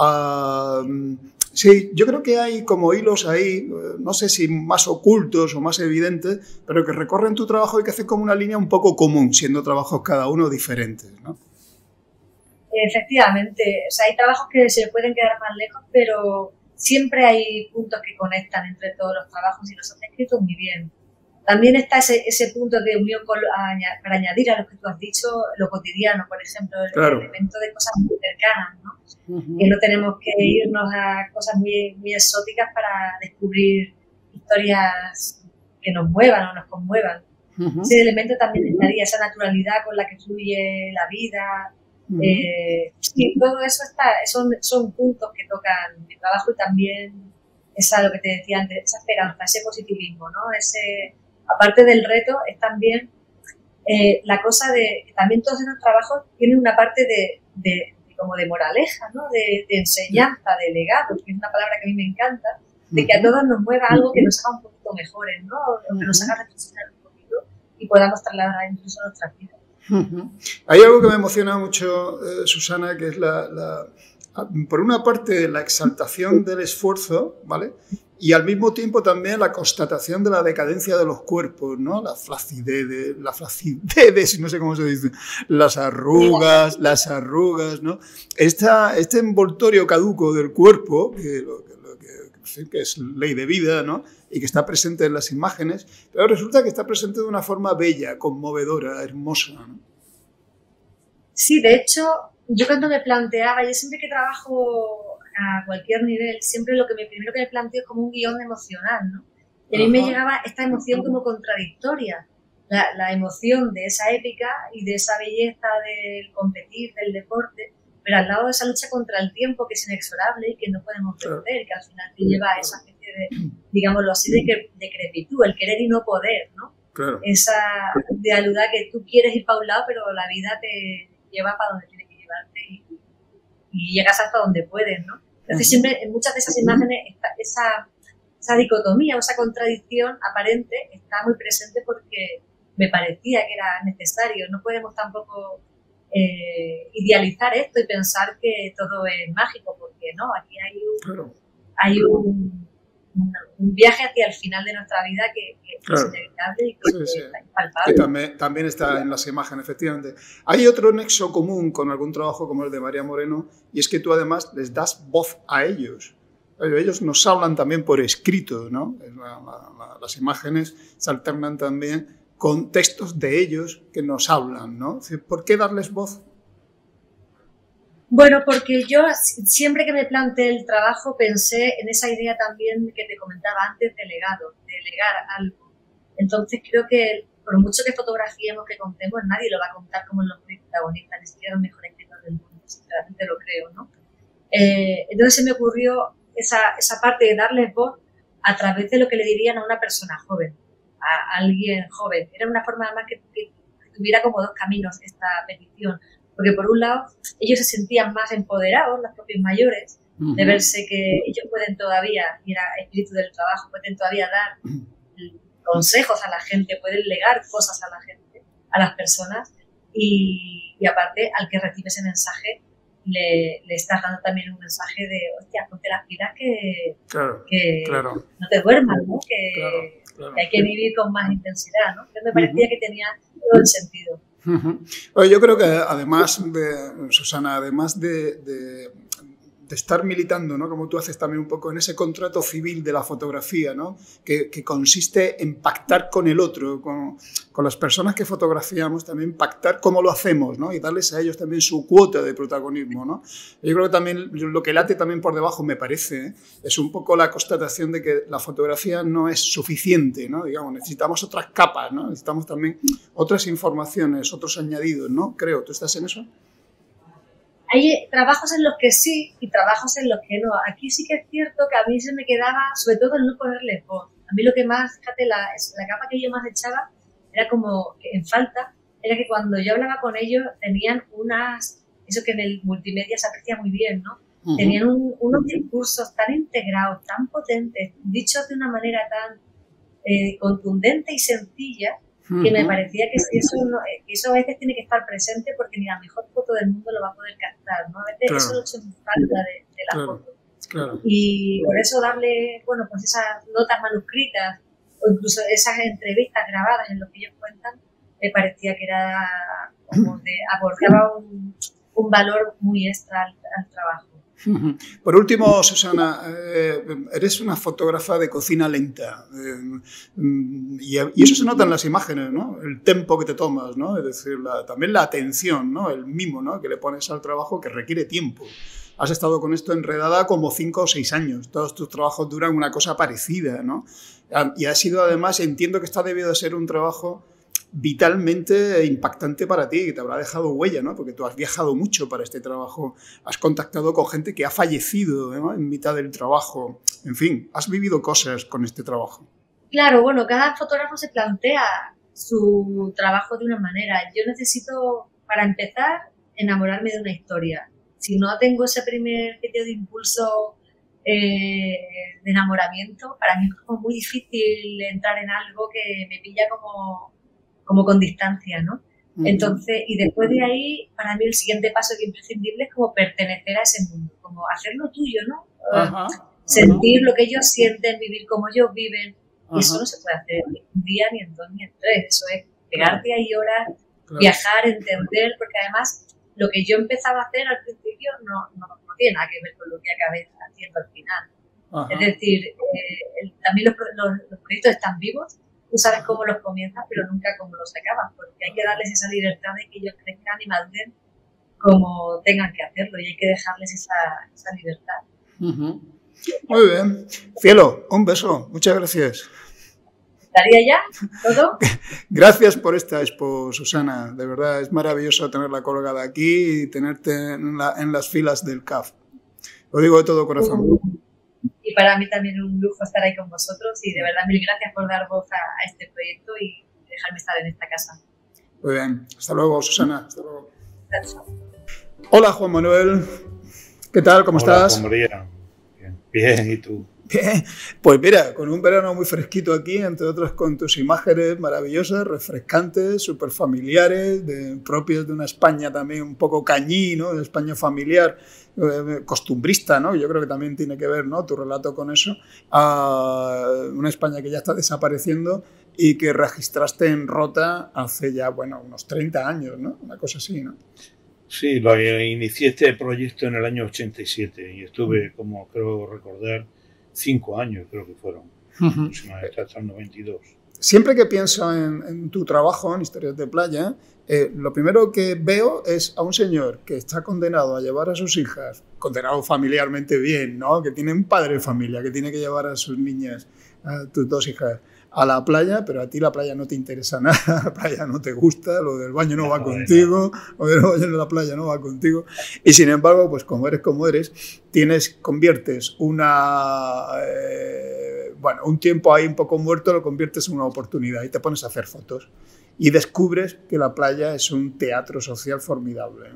Uh, sí, yo creo que hay como hilos ahí, no sé si más ocultos o más evidentes, pero que recorren tu trabajo y que hacen como una línea un poco común, siendo trabajos cada uno diferentes, ¿no? Efectivamente, o sea, hay trabajos que se pueden quedar más lejos, pero siempre hay puntos que conectan entre todos los trabajos y los has escrito muy bien. También está ese, ese punto de unión con, a, para añadir a lo que tú has dicho, lo cotidiano, por ejemplo, el, claro. el elemento de cosas muy cercanas, ¿no? Uh-huh. Que no tenemos que irnos a cosas muy, muy exóticas para descubrir historias que nos muevan o nos conmuevan. Uh-huh. Ese elemento también estaría, esa naturalidad con la que fluye la vida. Uh-huh. Eh, sí, todo eso está, son, son puntos que tocan mi trabajo y también esa, lo que te decía antes, esa esperanza, ese positivismo, ¿no? Ese, aparte del reto, es también eh, la cosa de, también todos esos trabajos tienen una parte de, de, de como de moraleja, ¿no? De, de enseñanza, de legado, que es una palabra que a mí me encanta, de que a todos nos mueva algo que nos haga un poquito mejores, ¿no? O que nos haga reflexionar un poquito y podamos trasladar incluso a nuestras vidas. Uh-huh. Hay algo que me emociona mucho, eh, Susana, que es la, la, por una parte la exaltación del esfuerzo, ¿vale? Y al mismo tiempo también la constatación de la decadencia de los cuerpos, ¿no? La flacidez, de, la flacidez, no sé cómo se dice, las arrugas, las arrugas, ¿no? Esta, este envoltorio caduco del cuerpo, que, lo, que, lo, que, que es ley de vida, ¿no? Y que está presente en las imágenes, pero resulta que está presente de una forma bella, conmovedora, hermosa, ¿no? Sí, de hecho, yo cuando me planteaba, yo siempre que trabajo a cualquier nivel, siempre lo que me, primero que me planteo es como un guión emocional, ¿no? Y a mí Ajá. me llegaba esta emoción como contradictoria, la, la emoción de esa épica y de esa belleza del competir, del deporte, pero al lado de esa lucha contra el tiempo que es inexorable y que no podemos perder, que al final te lleva a esa especie de, digámoslo así, de decrepitud, el querer y no poder, ¿no? Claro. Esa realidad que tú quieres ir para un lado, pero la vida te lleva para donde tiene que llevarte y, y llegas hasta donde puedes, ¿no? Entonces siempre en muchas de esas imágenes está esa, esa dicotomía o esa contradicción aparente está muy presente porque me parecía que era necesario. No podemos tampoco eh, idealizar esto y pensar que todo es mágico, porque no, aquí hay un, claro. hay un, un, un viaje hacia el final de nuestra vida que, que claro. es inevitable y que, sí, sí. está impalpable. Que también, también está en las imágenes, efectivamente. Hay otro nexo común con algún trabajo como el de María Moreno, y es que tú además les das voz a ellos. Ellos nos hablan también por escrito, ¿no? La, la, la, las imágenes se alternan también con textos de ellos que nos hablan, ¿no? ¿Por qué darles voz? Bueno, porque yo siempre que me planteé el trabajo pensé en esa idea también que te comentaba antes de legado, de legar algo. Entonces creo que por mucho que fotografiemos, que contemos, nadie lo va a contar como los protagonistas, ni siquiera los mejores escritores del mundo, sinceramente lo creo, ¿no? Eh, entonces se me ocurrió esa, esa parte de darles voz a través de lo que le dirían a una persona joven, a alguien joven. Era una forma además que, que tuviera como dos caminos esta petición. Porque por un lado, ellos se sentían más empoderados, los propios mayores, uh-huh. de verse que ellos pueden todavía, y era espíritu del trabajo, pueden todavía dar consejos a la gente, pueden legar cosas a la gente, a las personas, y, y aparte, al que recibe ese mensaje, le, le estás dando también un mensaje de, hostia, ponte las pilas que, claro, que claro. no te duermas, ¿no? Que, claro, claro. que hay que vivir con más intensidad, ¿no? Entonces me parecía uh-huh. que tenía todo el sentido. Uh-huh. Oye, yo creo que además de, Susana, además de, de, de estar militando, ¿no? Como tú haces también un poco en ese contrato civil de la fotografía, ¿no? Que, que consiste en pactar con el otro, con, con las personas que fotografiamos, también pactar cómo lo hacemos, ¿no? Y darles a ellos también su cuota de protagonismo, ¿no? Yo creo que también lo que late también por debajo, me parece, ¿eh? Es un poco la constatación de que la fotografía no es suficiente, ¿no? Digamos, necesitamos otras capas, ¿no? Necesitamos también otras informaciones, otros añadidos, ¿no? Creo, ¿tú estás en eso? Hay trabajos en los que sí y trabajos en los que no. Aquí sí que es cierto que a mí se me quedaba, sobre todo el no ponerle voz. A mí lo que más, fíjate, la, la capa que yo más echaba era como que en falta, era que cuando yo hablaba con ellos tenían unas, eso que en el multimedia se aprecia muy bien, ¿no? Uh-huh. Tenían un, unos discursos tan integrados, tan potentes, dichos de una manera tan eh, contundente y sencilla, que me parecía que eso, no, que eso a veces tiene que estar presente porque ni la mejor foto del mundo lo va a poder captar, ¿no? A veces claro. Eso lo he hecho en falta de, de la claro. foto. Claro. Y por eso darle, bueno, pues esas notas manuscritas o incluso esas entrevistas grabadas en lo que ellos cuentan, me parecía que era como de aportaba un, un valor muy extra al, al trabajo. Por último, Susana, eh, eres una fotógrafa de cocina lenta eh, y, y eso se nota en las imágenes, ¿no? El tempo que te tomas, ¿no? Es decir, la, también la atención, ¿no? El mimo, ¿no? Que le pones al trabajo que requiere tiempo. Has estado con esto enredada como cinco o seis años. Todos tus trabajos duran una cosa parecida, ¿no? Y ha sido además, entiendo que está debido de ser un trabajo vitalmente impactante para ti, que te habrá dejado huella, ¿no? Porque tú has viajado mucho para este trabajo, has contactado con gente que ha fallecido, ¿no? En mitad del trabajo, en fin, has vivido cosas con este trabajo. Claro, bueno, cada fotógrafo se plantea su trabajo de una manera. Yo necesito, para empezar, enamorarme de una historia. Si no tengo ese primer sitio de impulso eh, de enamoramiento, para mí es como muy difícil entrar en algo que me pilla como como con distancia, ¿no? Uh-huh. Entonces, y después de ahí, para mí el siguiente paso que es imprescindible es como pertenecer a ese mundo, como hacerlo tuyo, ¿no? Uh-huh. Sentir uh-huh. lo que ellos sienten, vivir como ellos viven, uh-huh. y eso no se puede hacer ni un día, ni en dos, ni en tres, eso es pegarte ahí horas, claro. viajar, entender, porque además lo que yo empezaba a hacer al principio no, no, no tiene nada que ver con lo que acabé haciendo al final. Uh-huh. Es decir, eh, el, también los, los, los proyectos están vivos. Tú sabes cómo los comienzas, pero nunca cómo los acabas, porque hay que darles esa libertad de que ellos crezcan y maduren como tengan que hacerlo, y hay que dejarles esa, esa libertad. Uh-huh. Muy bien. Cielo, un beso. Muchas gracias. ¿Estaría ya todo? Gracias por esta expo, Susana. De verdad, es maravilloso tenerla colgada aquí y tenerte en, la, en las filas del C A F. Lo digo de todo corazón. Uh-huh. Y para mí también un lujo estar ahí con vosotros y de verdad mil gracias por dar voz a, a este proyecto y dejarme estar en esta casa. Muy bien. Hasta luego, Susana. Hasta luego. Gracias. Hola, Juan Manuel. ¿Qué tal? ¿Cómo Hola, estás? Juan María. Bien. Bien, ¿y tú? Bien. Pues mira, con un verano muy fresquito aquí, entre otras con tus imágenes maravillosas, refrescantes, súper familiares, de, propias de una España también un poco cañí, ¿no? De España familiar, eh, costumbrista, ¿no? Yo creo que también tiene que ver, ¿no? Tu relato con eso. Uh, una España que ya está desapareciendo y que registraste en Rota hace ya, bueno, unos treinta años, ¿no? Una cosa así, ¿no? Sí, lo inicié este proyecto en el año ochenta y siete y estuve, como creo recordar, cinco años creo que fueron, uh-huh. hasta el noventa y dos. Siempre que pienso en, en tu trabajo, en Historias de Playa, eh, lo primero que veo es a un señor que está condenado a llevar a sus hijas, condenado familiarmente bien, ¿no? Que tiene un padre de familia, que tiene que llevar a sus niñas, a tus dos hijas, a la playa, pero a ti la playa no te interesa nada, la playa no te gusta, lo del baño no, no va contigo, lo del baño en la playa no va contigo, y sin embargo, pues como eres como eres, tienes, conviertes una, eh, bueno, un tiempo ahí un poco muerto, lo conviertes en una oportunidad y te pones a hacer fotos y descubres que la playa es un teatro social formidable.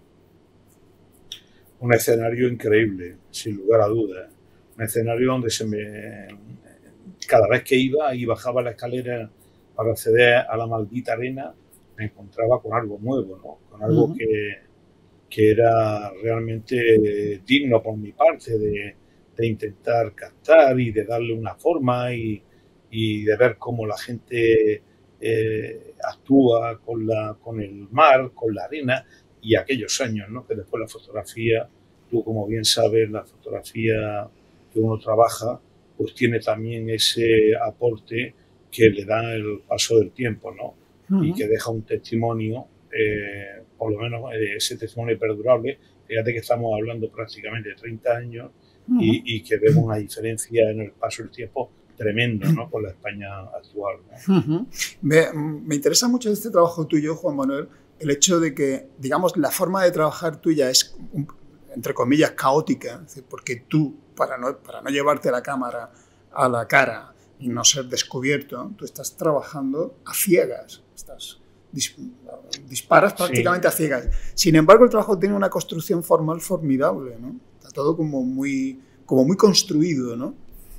Un escenario increíble, sin lugar a dudas, un escenario donde se me... Cada vez que iba y bajaba la escalera para acceder a la maldita arena, me encontraba con algo nuevo, ¿no? Con algo uh-huh. que, que era realmente digno por mi parte de, de intentar captar y de darle una forma y, y de ver cómo la gente eh, actúa con, la, con el mar, con la arena y aquellos años, ¿no? Que después la fotografía tú como bien sabes, la fotografía que uno trabaja, pues tiene también ese aporte que le da el paso del tiempo, ¿no? Uh-huh. Y que deja un testimonio, eh, por lo menos eh, ese testimonio perdurable. Fíjate que estamos hablando prácticamente de treinta años uh-huh. y, y que vemos una diferencia en el paso del tiempo tremendo, ¿no? Con la España actual, ¿no? Uh-huh. me, me interesa mucho este trabajo tuyo, Juan Manuel, el hecho de que, digamos, la forma de trabajar tuya es, entre comillas, caótica, es decir, porque tú, para no, para no llevarte la cámara a la cara y no ser descubierto, tú estás trabajando a ciegas, estás, dis, disparas prácticamente sí. a ciegas. Sin embargo, el trabajo tiene una construcción formal formidable, ¿no? Está todo como muy, como muy construido, ¿no?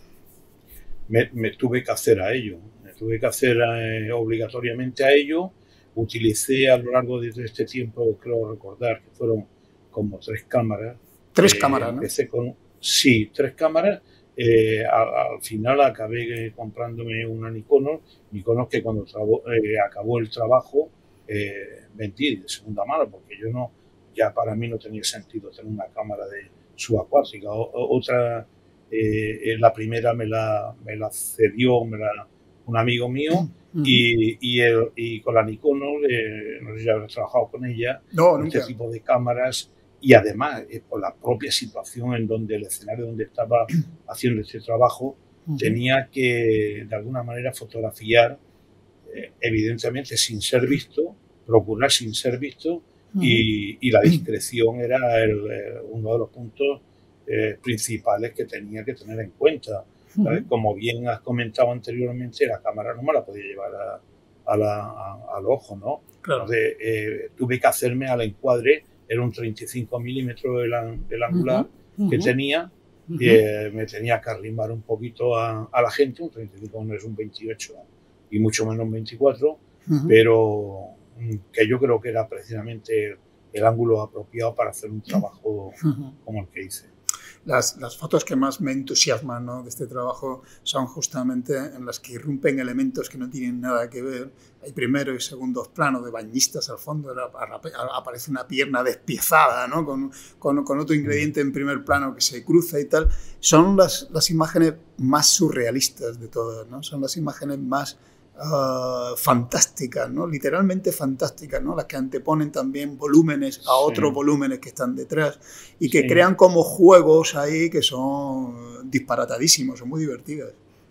Me, me tuve que hacer a ello, me tuve que hacer eh, obligatoriamente a ello. Utilicé a lo largo de este tiempo, creo recordar que fueron como tres cámaras. Tres eh, cámaras, ¿no? Empecé con, sí, tres cámaras. Eh, al, al final acabé comprándome una Nikon, Nikon que cuando trabo, eh, acabó el trabajo eh, vendí de segunda mano, porque yo no, ya para mí no tenía sentido tener una cámara de subacuática. O, o, otra, eh, la primera me la, me la cedió me la, un amigo mío. Uh-huh. y, y, el, y con la Nikon, eh, no sé si habrás trabajado con ella, no, este tipo de cámaras. Y además, eh, por la propia situación en donde el escenario donde estaba haciendo este trabajo, uh-huh. tenía que, de alguna manera, fotografiar, eh, evidentemente sin ser visto, procurar sin ser visto, uh-huh. y, y la discreción era el, eh, uno de los puntos eh, principales que tenía que tener en cuenta. Uh-huh. Como bien has comentado anteriormente, la cámara no me la podía llevar a, a la, a, al ojo, ¿no? Claro. Entonces, eh, tuve que hacerme al encuadre. Era un treinta y cinco milímetros el, el angular uh-huh. que tenía. Uh-huh. y, eh, me tenía que arrimar un poquito a, a la gente. Un treinta y cinco no es un veintiocho y mucho menos un veinticuatro, uh-huh. pero que yo creo que era precisamente el ángulo apropiado para hacer un trabajo uh-huh. como el que hice. Las, las fotos que más me entusiasman, ¿no?, de este trabajo son justamente en las que irrumpen elementos que no tienen nada que ver. Hay primero y segundos planos de bañistas al fondo, aparece una pierna despiezada, ¿no?, con, con, con otro ingrediente en primer plano que se cruza y tal. Son las, las imágenes más surrealistas de todas, ¿no? Son las imágenes más Uh, fantásticas, ¿no? Literalmente fantásticas, ¿no? Las que anteponen también volúmenes a otros sí. volúmenes que están detrás y que sí. crean como juegos ahí que son disparatadísimos, son muy divertidas.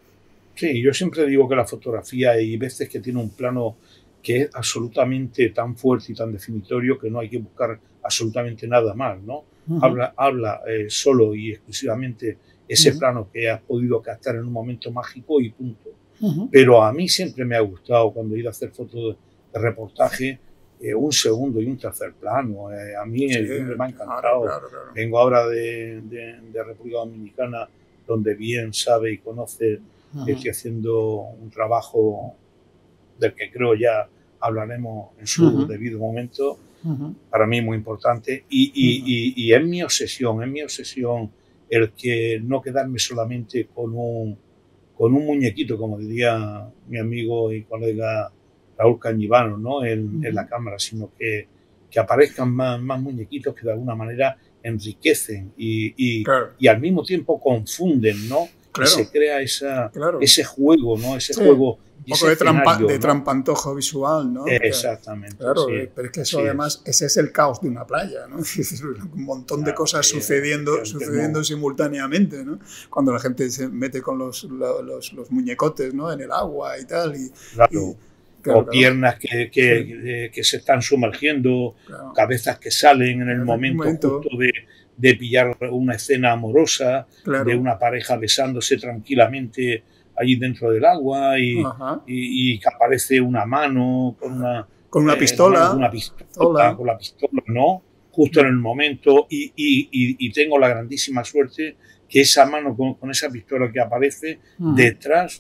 Sí, yo siempre digo que la fotografía hay veces que tiene un plano que es absolutamente tan fuerte y tan definitorio que no hay que buscar absolutamente nada más, ¿no? Uh-huh. Habla, habla eh, solo y exclusivamente ese uh-huh. plano que has podido captar en un momento mágico y punto. Uh-huh. Pero a mí siempre me ha gustado cuando he ido a hacer fotos de reportaje eh, un segundo y un tercer plano. Eh, a mí sí, siempre me ha encantado. Claro, claro, claro. Vengo ahora de, de, de República Dominicana, donde bien sabe y conoce uh-huh. que estoy haciendo un trabajo del que creo ya hablaremos en su uh-huh. debido momento. Uh-huh. Para mí muy importante y, y, uh-huh. y, y es mi obsesión, es mi obsesión el que no quedarme solamente con un con un muñequito, como diría mi amigo y colega Raúl Cañivano, ¿no? en, uh-huh. en la cámara, sino que, que aparezcan más, más muñequitos que de alguna manera enriquecen y, y, claro. y al mismo tiempo confunden, ¿no? Claro. Y se crea esa, claro. ese juego, ¿no? Ese sí. juego. Un poco de, trampa, de ¿no? trampantojo visual, ¿no? Exactamente. Claro, sí. pero es que eso sí además, es. ese es el caos de una playa, ¿no? Un montón de claro, cosas sí, sucediendo, sucediendo simultáneamente, ¿no? Cuando la gente se mete con los, los, los muñecotes, ¿no?, en el agua y tal. Y, claro. y, claro, o piernas que, que, sí. que, que se están sumergiendo, claro. cabezas que salen en el en momento, momento justo de, de pillar una escena amorosa, claro. de una pareja besándose tranquilamente allí dentro del agua y, y, y que aparece una mano con una, con una eh, pistola, una pistola con la pistola, ¿no? Justo en el momento y, y, y, y tengo la grandísima suerte que esa mano con, con esa pistola que aparece uh-huh. detrás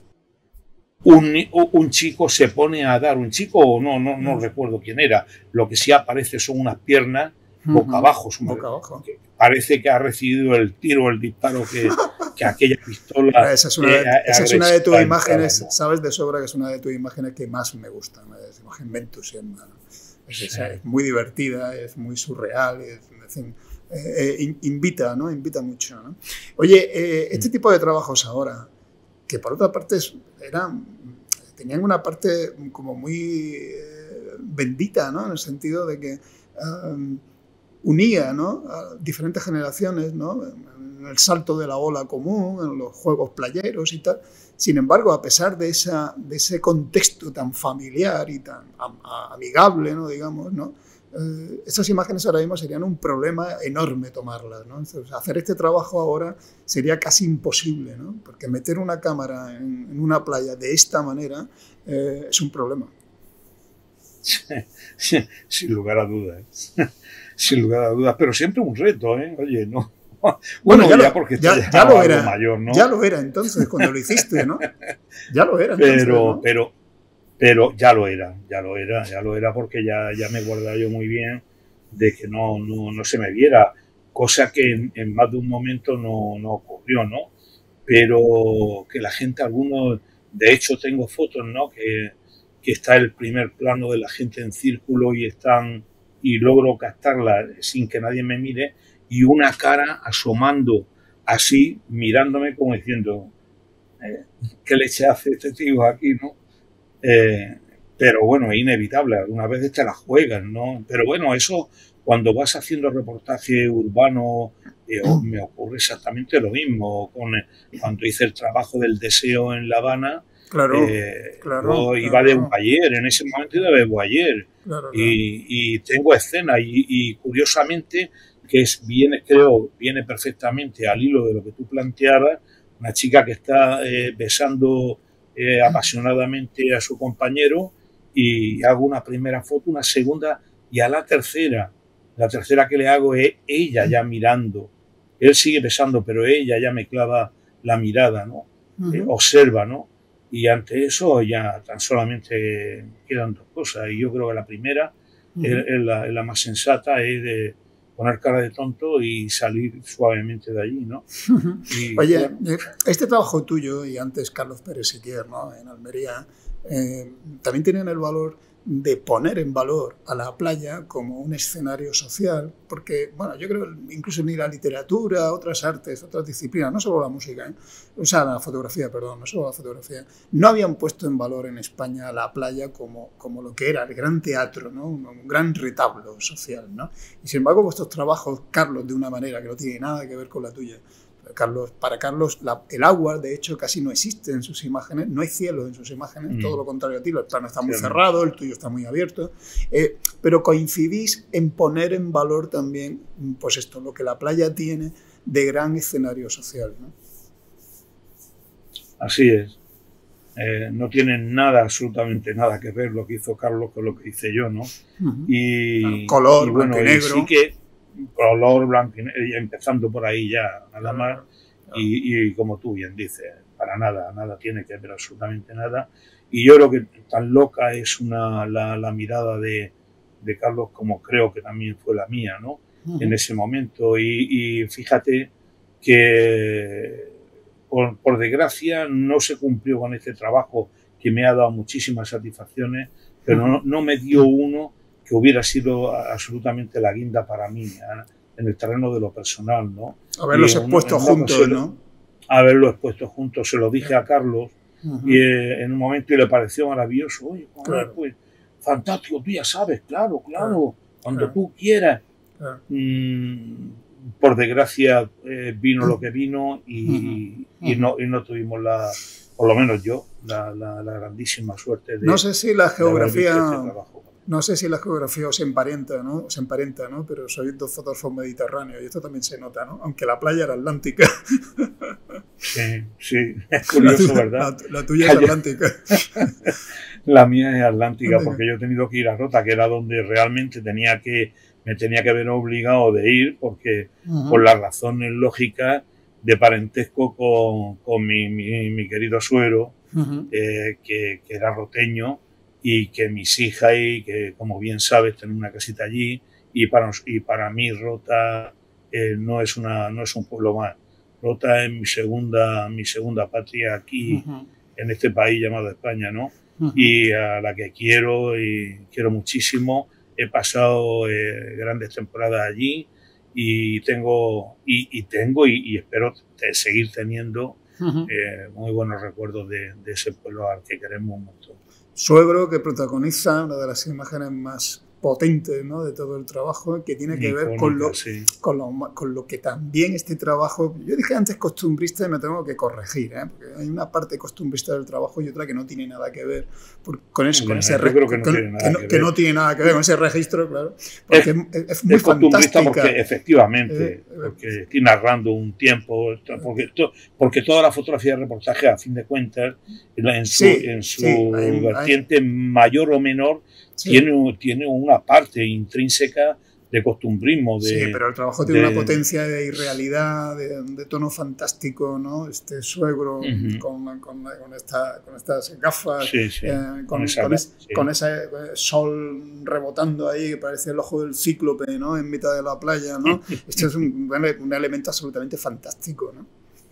un, un chico se pone a dar, un chico o no, no, no uh-huh. recuerdo quién era, lo que sí aparece son unas piernas boca uh-huh. abajo, boca abajo. Parece que ha recibido el tiro, el disparo que, que aquella pistola. Esa es una, de, eh, esa es una de tus imágenes, ¿no? Sabes de sobra que es una de tus imágenes que más me gusta, esa imagen me entusiasma, ¿no? Es, sí. es muy divertida, es muy surreal, es, en fin, eh, eh, invita, ¿no? Invita mucho, ¿no? Oye, eh, este tipo de trabajos ahora, que por otra parte eran, tenían una parte como muy eh, bendita, ¿no? En el sentido de que um, unía, ¿no? A diferentes generaciones, ¿no? En el salto de la ola común, en los juegos playeros y tal. Sin embargo, a pesar de, esa, de ese contexto tan familiar y tan am, amigable, ¿no? Digamos, ¿no? Eh, esas imágenes ahora mismo serían un problema enorme tomarlas, ¿no? Entonces, hacer este trabajo ahora sería casi imposible, ¿no? Porque meter una cámara en, en una playa de esta manera eh, es un problema. Sin lugar a dudas, sin lugar a dudas, pero siempre un reto, ¿eh? Oye, no. Bueno, bueno ya, ya, lo, porque ya, ya, ya lo era, mayor, ¿no? Ya lo era entonces cuando lo hiciste, ¿no? Ya lo era. Entonces, pero, ¿no? pero, pero ya lo era, ya lo era, ya lo era porque ya, ya me guardaba yo muy bien de que no, no, no se me viera, cosa que en, en más de un momento no, no ocurrió, ¿no? Pero que la gente, algunos, de hecho tengo fotos, ¿no? Que, que está el primer plano de la gente en círculo y están y logro captarla sin que nadie me mire y una cara asomando así, mirándome como diciendo eh, ¿qué leche hace este tío aquí, no? Eh, pero bueno, es inevitable, algunas veces te la juegan, ¿no? Pero bueno, eso cuando vas haciendo reportaje urbano eh, me ocurre exactamente lo mismo. Con, eh, cuando hice el trabajo del deseo en La Habana, claro, eh, claro, yo iba claro. de Boyer, en ese momento iba de Boyer, claro, claro. y, y tengo escena y, y curiosamente que es, viene, creo, viene perfectamente al hilo de lo que tú planteabas, una chica que está eh, besando eh, apasionadamente a su compañero y hago una primera foto, una segunda y a la tercera, la tercera que le hago es ella ya mirando, él sigue besando pero ella ya me clava la mirada, ¿no? Uh-huh. eh, observa, ¿no? Y ante eso ya tan solamente quedan dos cosas y yo creo que la primera uh-huh. es, es, la, es la más sensata, es de poner cara de tonto y salir suavemente de allí, ¿no? Y, Oye, bueno, este trabajo tuyo y antes Carlos Pérez Siquier, ¿no? En Almería, eh, también tienen el valor de poner en valor a la playa como un escenario social, porque, bueno, yo creo incluso ni la literatura, otras artes, otras disciplinas, no solo la música, ¿eh? O sea, la fotografía, perdón, no solo la fotografía, no habían puesto en valor en España la playa como, como lo que era el gran teatro, ¿no? Un, un gran retablo social, ¿no? Y sin embargo, vuestros trabajos, Carlos, de una manera que no tiene nada que ver con la tuya, Carlos, para Carlos la, el agua de hecho casi no existe en sus imágenes, no hay cielo en sus imágenes, mm. todo lo contrario a ti, el plano está muy sí, cerrado, el tuyo está muy abierto, eh, pero coincidís en poner en valor también pues esto, lo que la playa tiene de gran escenario social, ¿no? Así es, eh, no tiene nada, absolutamente nada que ver lo que hizo Carlos con lo que hice yo, ¿no? Uh-huh. Y el color, y bueno, blanco y negro. Sí que color blanco y negro, empezando por ahí ya, nada más, y, y como tú bien dices, para nada, nada tiene que ver, absolutamente nada, y yo creo que tan loca es una, la, la mirada de, de Carlos como creo que también fue la mía, ¿no? Uh-huh. En ese momento, y, y fíjate que por, por desgracia no se cumplió con este trabajo que me ha dado muchísimas satisfacciones, pero uh-huh. no, no me dio uno que hubiera sido absolutamente la guinda para mí, ¿eh? En el terreno de lo personal, ¿no? Haberlos expuesto juntos, ocasión, ¿no? Haberlos expuesto juntos, se lo dije a Carlos, uh-huh. y eh, en un momento le pareció maravilloso, oye, claro. pues, fantástico, tú ya sabes, claro, claro, claro. cuando claro. tú quieras. Claro. Mm, por desgracia eh, vino lo que vino y, uh-huh. y, no, y no tuvimos la, por lo menos yo, la, la, la grandísima suerte de... No sé si la geografía... No sé si la geografía os emparenta, ¿no? Os emparenta, ¿no? Pero sois dos fotógrafos mediterráneos y esto también se nota, ¿no? Aunque la playa era atlántica. Sí, sí, es curioso, la ¿verdad? La, la tuya es atlántica. La mía es atlántica porque yo he tenido que ir a Rota, que era donde realmente tenía que, me tenía que haber obligado de ir porque uh-huh. por las razones lógicas de parentesco con, con mi, mi, mi querido suegro, uh-huh. eh, que, que era roteño, y que mis hijas, y que como bien sabes, tienen una casita allí, y para, y para mí Rota eh, no, es una, no es un pueblo más. Rota es mi segunda, mi segunda patria aquí, uh-huh. en este país llamado España, ¿no? Uh-huh. Y a la que quiero y quiero muchísimo. He pasado eh, grandes temporadas allí y tengo, y, y, tengo y, y espero seguir teniendo uh-huh. eh, muy buenos recuerdos de, de ese pueblo al que queremos un montón. Suegro, que protagoniza una de las imágenes más potentes, ¿no?, de todo el trabajo, que tiene que ver con lo, sí. con, lo, con lo que también este trabajo, yo dije antes costumbrista y me tengo que corregir, ¿eh? Porque hay una parte costumbrista del trabajo y otra que no tiene nada que ver por, con eso, no, con ese registro, que, no que, no, que, que no tiene nada que ver con ese registro, claro, porque es, es, es muy es costumbrista fantástica. Porque efectivamente, eh, porque estoy narrando un tiempo, porque, to, porque toda la fotografía de reportaje, a fin de cuentas, en su, sí, en su sí, hay, vertiente hay, mayor o menor, sí. tiene, tiene una parte intrínseca de costumbrismo. De, sí, pero el trabajo tiene de, una potencia de irrealidad, de, de tono fantástico, ¿no? Este suegro uh-huh. con, con, con, esta, con estas gafas, sí, sí. Eh, con, con, esa, con, es, sí. con ese sol rebotando ahí que parece el ojo del cíclope, ¿no?, en mitad de la playa, ¿no? Esto es un, un elemento absolutamente fantástico, ¿no?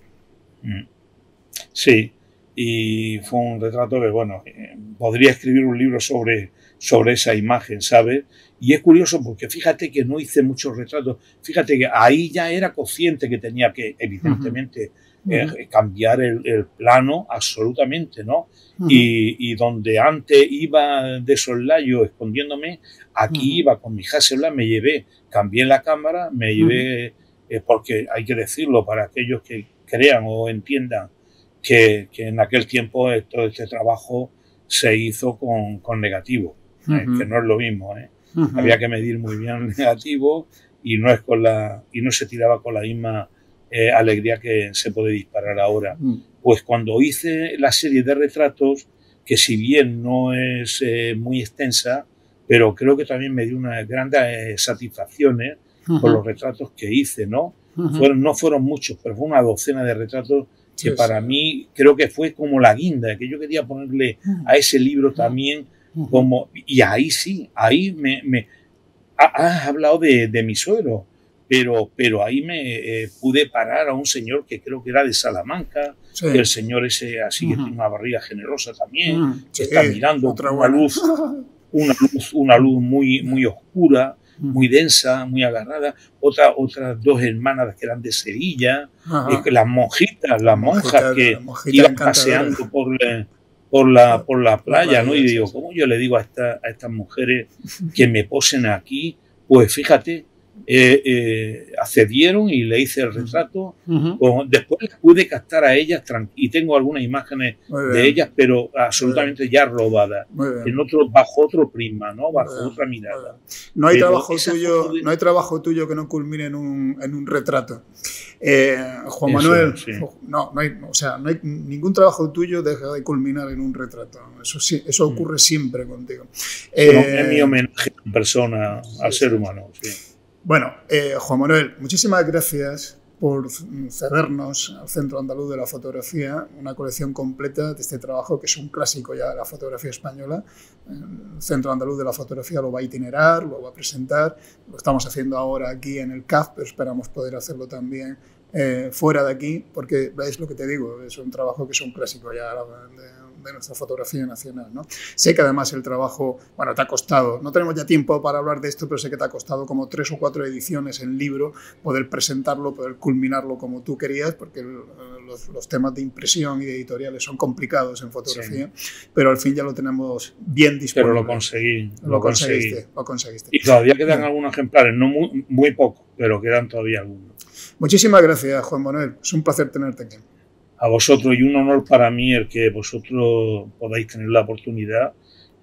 Sí, y fue un retrato que, bueno, eh, podría escribir un libro sobre, sobre esa imagen, ¿sabes? Y es curioso porque fíjate que no hice muchos retratos, fíjate que ahí ya era consciente que tenía que, evidentemente, uh-huh. eh, cambiar el, el plano absolutamente, ¿no? Uh-huh. y, y donde antes iba de soslayo escondiéndome, aquí uh-huh. iba con mi Hasselblad, me llevé, cambié la cámara, me llevé, uh-huh. eh, porque hay que decirlo para aquellos que crean o entiendan que, que en aquel tiempo todo este trabajo se hizo con, con negativo, uh-huh. eh, que no es lo mismo, ¿eh? Uh-huh. Había que medir muy bien el negativo y no es con la y no se tiraba con la misma eh, alegría que se puede disparar ahora. Uh-huh. Pues cuando hice la serie de retratos, que si bien no es eh, muy extensa, pero creo que también me dio unas grandes eh, satisfacciones uh-huh. por los retratos que hice, ¿no? Uh-huh. Fueron, no fueron muchos, pero fue una docena de retratos que sí, para sí. mí creo que fue como la guinda, que yo quería ponerle uh-huh. a ese libro también. Como, y ahí sí, ahí me, me has hablado de, de mi suegro, pero, pero ahí me eh, pude parar a un señor que creo que era de Salamanca, sí. el señor ese así uh-huh. que tiene una barriga generosa también, uh-huh. que sí, está mirando otra una luz, una luz, una luz muy, muy oscura, uh-huh. muy densa, muy agarrada, otra, otras dos hermanas que eran de Sevilla, uh-huh. eh, las monjitas, las monjas que monjita iban paseando por la, por la, por la playa, ¿no? Y digo, ¿cómo yo le digo a, esta, a estas mujeres que me posen aquí? Pues fíjate, eh, eh, accedieron y le hice el retrato. Uh-huh. Con, después pude captar a ellas y tengo algunas imágenes de ellas, pero absolutamente ya robadas. En otro, bajo otro prisma, ¿no? Bajo otra mirada. No hay, trabajo tuyo, de... no hay trabajo tuyo que no culmine en un, en un retrato. Eh, Juan Eso, Manuel, sí. no, no hay, o sea, no hay ningún trabajo tuyo deja de culminar en un retrato. Eso sí, eso ocurre mm. siempre contigo. Eh, es mi homenaje en persona sí, al ser humano. Sí. Bueno, eh, Juan Manuel, muchísimas gracias por cedernos al Centro Andaluz de la Fotografía una colección completa de este trabajo que es un clásico ya de la fotografía española. El Centro Andaluz de la Fotografía lo va a itinerar, lo va a presentar, lo estamos haciendo ahora aquí en el C A F, pero esperamos poder hacerlo también eh, fuera de aquí, porque es lo que te digo, es un trabajo que es un clásico ya de, de nuestra fotografía nacional, ¿no? Sé que además el trabajo, bueno, te ha costado, no tenemos ya tiempo para hablar de esto, pero sé que te ha costado como tres o cuatro ediciones en libro, poder presentarlo, poder culminarlo como tú querías, porque el, los, los temas de impresión y de editoriales son complicados en fotografía, sí. pero al fin ya lo tenemos bien disponible. Pero lo conseguí. Lo, lo conseguiste, conseguí. lo conseguiste. Y todavía quedan sí. algunos ejemplares, no muy, muy pocos, pero quedan todavía algunos. Muchísimas gracias, Juan Manuel. Es un placer tenerte aquí. A vosotros, y un honor para mí el que vosotros podáis tener la oportunidad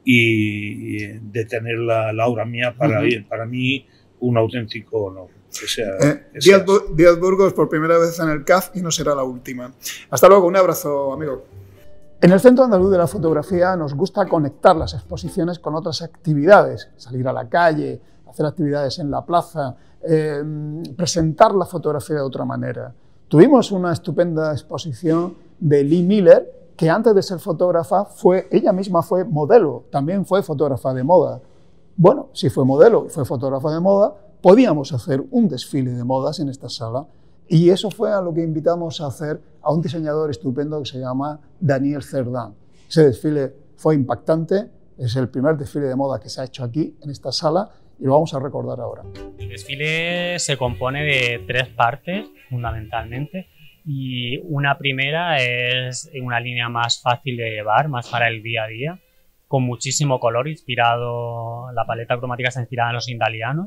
y, y de tener la, la obra mía para, uh-huh. para mí un auténtico honor. Que sea, eh, que Díaz, Díaz Burgos por primera vez en el C A F y no será la última. Hasta luego, un abrazo, amigo. En el Centro Andaluz de la Fotografía nos gusta conectar las exposiciones con otras actividades, salir a la calle, hacer actividades en la plaza, eh, presentar la fotografía de otra manera. Tuvimos una estupenda exposición de Lee Miller, que antes de ser fotógrafa, fue, ella misma fue modelo, también fue fotógrafa de moda. Bueno, si fue modelo y fue fotógrafa de moda, podíamos hacer un desfile de modas en esta sala, y eso fue a lo que invitamos a hacer a un diseñador estupendo que se llama Daniel Cerdán. Ese desfile fue impactante, es el primer desfile de moda que se ha hecho aquí, en esta sala, y lo vamos a recordar ahora. El desfile se compone de tres partes, fundamentalmente, y una primera es una línea más fácil de llevar, más para el día a día, con muchísimo color, inspirado, la paleta cromática está inspirada en los indalianos,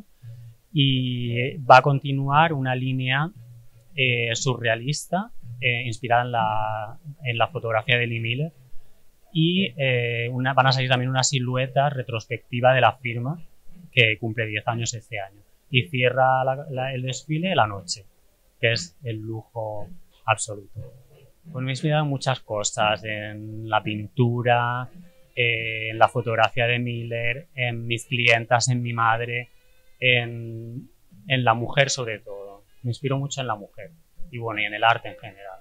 y va a continuar una línea eh, surrealista, eh, inspirada en la, en la fotografía de Lee Miller, y eh, una, van a salir también una silueta retrospectiva de la firma que cumple diez años este año y cierra la, la, el desfile la noche, que es el lujo absoluto. Pues me he inspirado en muchas cosas, en la pintura, eh, en la fotografía de Miller, en mis clientas, en mi madre, en, en la mujer sobre todo. Me inspiro mucho en la mujer y bueno, y en el arte en general.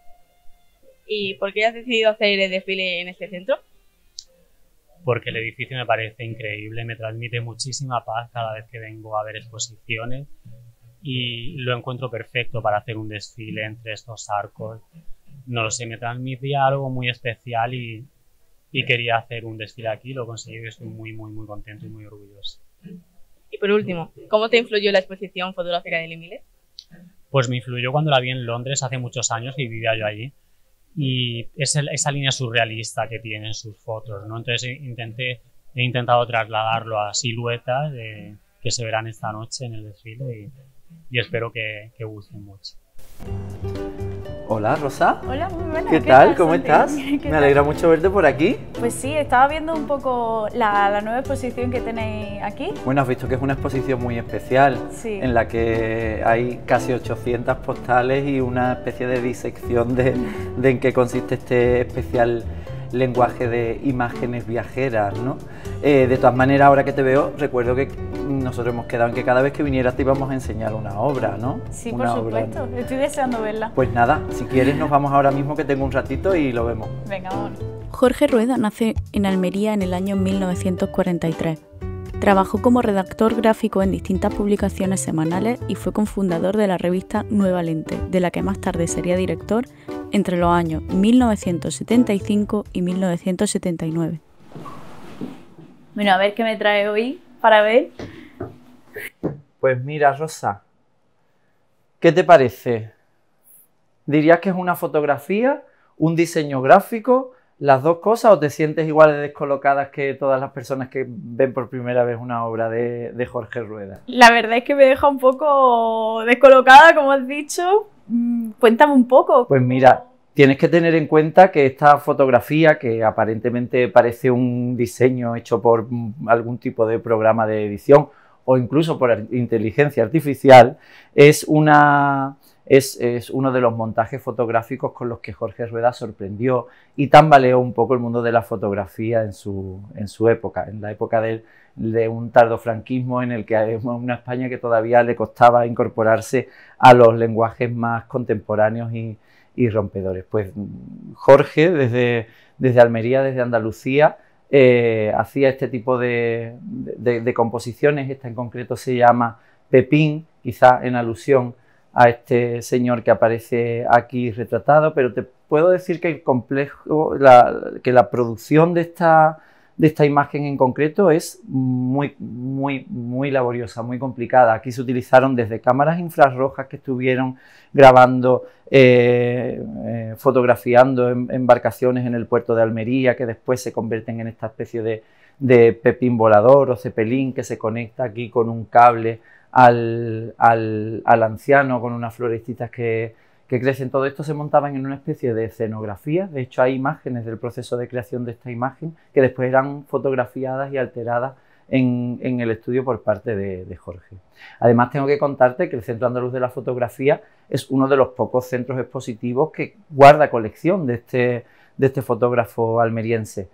¿Y por qué has decidido hacer el desfile en este centro? Porque el edificio me parece increíble, me transmite muchísima paz cada vez que vengo a ver exposiciones y lo encuentro perfecto para hacer un desfile entre estos arcos. No lo sé, me transmitía algo muy especial y, y quería hacer un desfile aquí, lo conseguí y estoy muy, muy, muy contento y muy orgulloso. Y por último, ¿cómo te influyó la exposición fotográfica de Lee Miller? Pues me influyó cuando la vi en Londres hace muchos años y vivía yo allí. Y es el, esa línea surrealista que tiene en sus fotos, ¿no? Entonces intenté, he intentado trasladarlo a siluetas de, que se verán esta noche en el desfile y, y espero que, que gusten mucho. Hola, Rosa. Hola, muy buena. ¿Qué, ¿Qué tal? tal, ¿Cómo Santi? estás? ¿Qué Me tal? alegra mucho verte por aquí. Pues sí, estaba viendo un poco la, la nueva exposición que tenéis aquí. Bueno, has visto que es una exposición muy especial, Sí. en la que hay casi ochocientas postales y una especie de disección de, de en qué consiste este especial lenguaje de imágenes viajeras, ¿no? Eh, de todas maneras, ahora que te veo, recuerdo que nosotros hemos quedado en que cada vez que vinieras te íbamos a enseñar una obra, ¿no? Sí, Una por obra. supuesto. Estoy deseando verla. Pues nada, si quieres nos vamos ahora mismo, que tengo un ratito y lo vemos. Venga, vamos. Jorge Rueda nace en Almería en el año mil novecientos cuarenta y tres. Trabajó como redactor gráfico en distintas publicaciones semanales y fue cofundador de la revista Nueva Lente, de la que más tarde sería director entre los años mil novecientos setenta y cinco y mil novecientos setenta y nueve. Bueno, a ver qué me trae hoy para ver. Pues mira, Rosa, ¿qué te parece? ¿Dirías que es una fotografía, un diseño gráfico, las dos cosas, o te sientes igual de descolocadas que todas las personas que ven por primera vez una obra de, de Jorge Rueda? La verdad es que me deja un poco descolocada, como has dicho. Mm, Cuéntame un poco. Pues mira, tienes que tener en cuenta que esta fotografía, que aparentemente parece un diseño hecho por algún tipo de programa de edición o incluso por inteligencia artificial, es una... Es, es uno de los montajes fotográficos con los que Jorge Rueda sorprendió y tambaleó un poco el mundo de la fotografía en su, en su época, en la época de, de un tardofranquismo en el que hay una España que todavía le costaba incorporarse a los lenguajes más contemporáneos y, y rompedores. Pues Jorge, desde, desde Almería, desde Andalucía, eh, hacía este tipo de, de, de composiciones. Esta en concreto se llama Pepín, quizá en alusión a este señor que aparece aquí retratado, pero te puedo decir que el complejo, la, que la producción de esta, de esta imagen en concreto es muy, muy, muy laboriosa, muy complicada. Aquí se utilizaron desde cámaras infrarrojas que estuvieron grabando, eh, eh, fotografiando en, embarcaciones en el puerto de Almería, que después se convierten en esta especie de, de pepín volador o cepelín que se conecta aquí con un cable Al, al, al anciano, con unas florecitas que, que crecen. Todo esto se montaban en una especie de escenografía. De hecho, hay imágenes del proceso de creación de esta imagen que después eran fotografiadas y alteradas en, en el estudio por parte de, de Jorge. Además, tengo que contarte que el Centro Andaluz de la Fotografía es uno de los pocos centros expositivos que guarda colección de este, de este fotógrafo almeriense,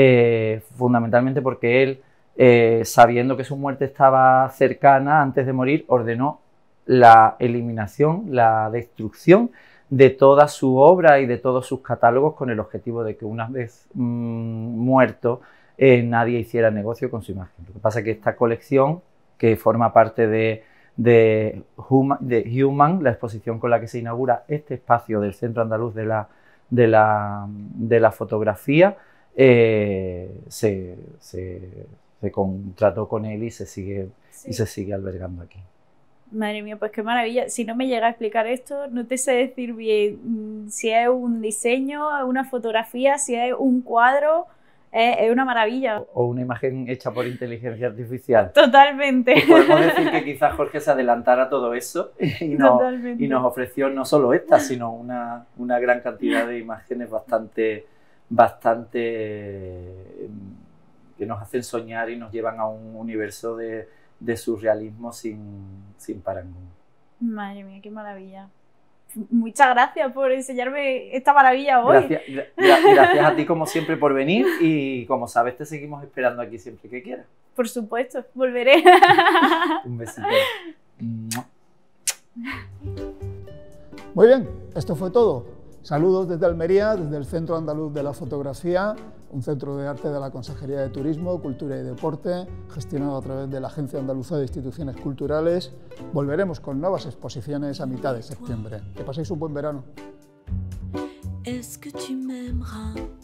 eh, fundamentalmente porque él, Eh, sabiendo que su muerte estaba cercana, antes de morir, ordenó la eliminación, la destrucción de toda su obra y de todos sus catálogos, con el objetivo de que una vez mmm, muerto eh, nadie hiciera negocio con su imagen. Lo que pasa es que esta colección, que forma parte de, de, Human, de Human, la exposición con la que se inaugura este espacio del Centro Andaluz de la, de la, de la Fotografía, eh, se... se se contrató con él y se sigue, Sí. y se sigue albergando aquí. Madre mía, pues qué maravilla. Si no me llega a explicar esto, no te sé decir bien mm, si es un diseño, una fotografía, si es un cuadro. Es, es una maravilla. O una imagen hecha por inteligencia artificial. Totalmente. Y podemos decir que quizás Jorge se adelantara a todo eso y nos, Totalmente. y nos ofreció no solo esta, sino una, una gran cantidad de imágenes bastante, bastante eh, que nos hacen soñar y nos llevan a un universo de, de surrealismo sin, sin parangón. Madre mía, qué maravilla. Muchas gracias por enseñarme esta maravilla hoy. Gracias, gra- gracias a ti como siempre por venir y como sabes te seguimos esperando aquí siempre que quieras. Por supuesto, volveré. Un besito. Muy bien, esto fue todo. Saludos desde Almería, desde el Centro Andaluz de la Fotografía, un centro de arte de la Consejería de Turismo, Cultura y Deporte, gestionado a través de la Agencia Andaluza de Instituciones Culturales. Volveremos con nuevas exposiciones a mitad de septiembre. Que paséis un buen verano. Est-ce que tu m'aimeras?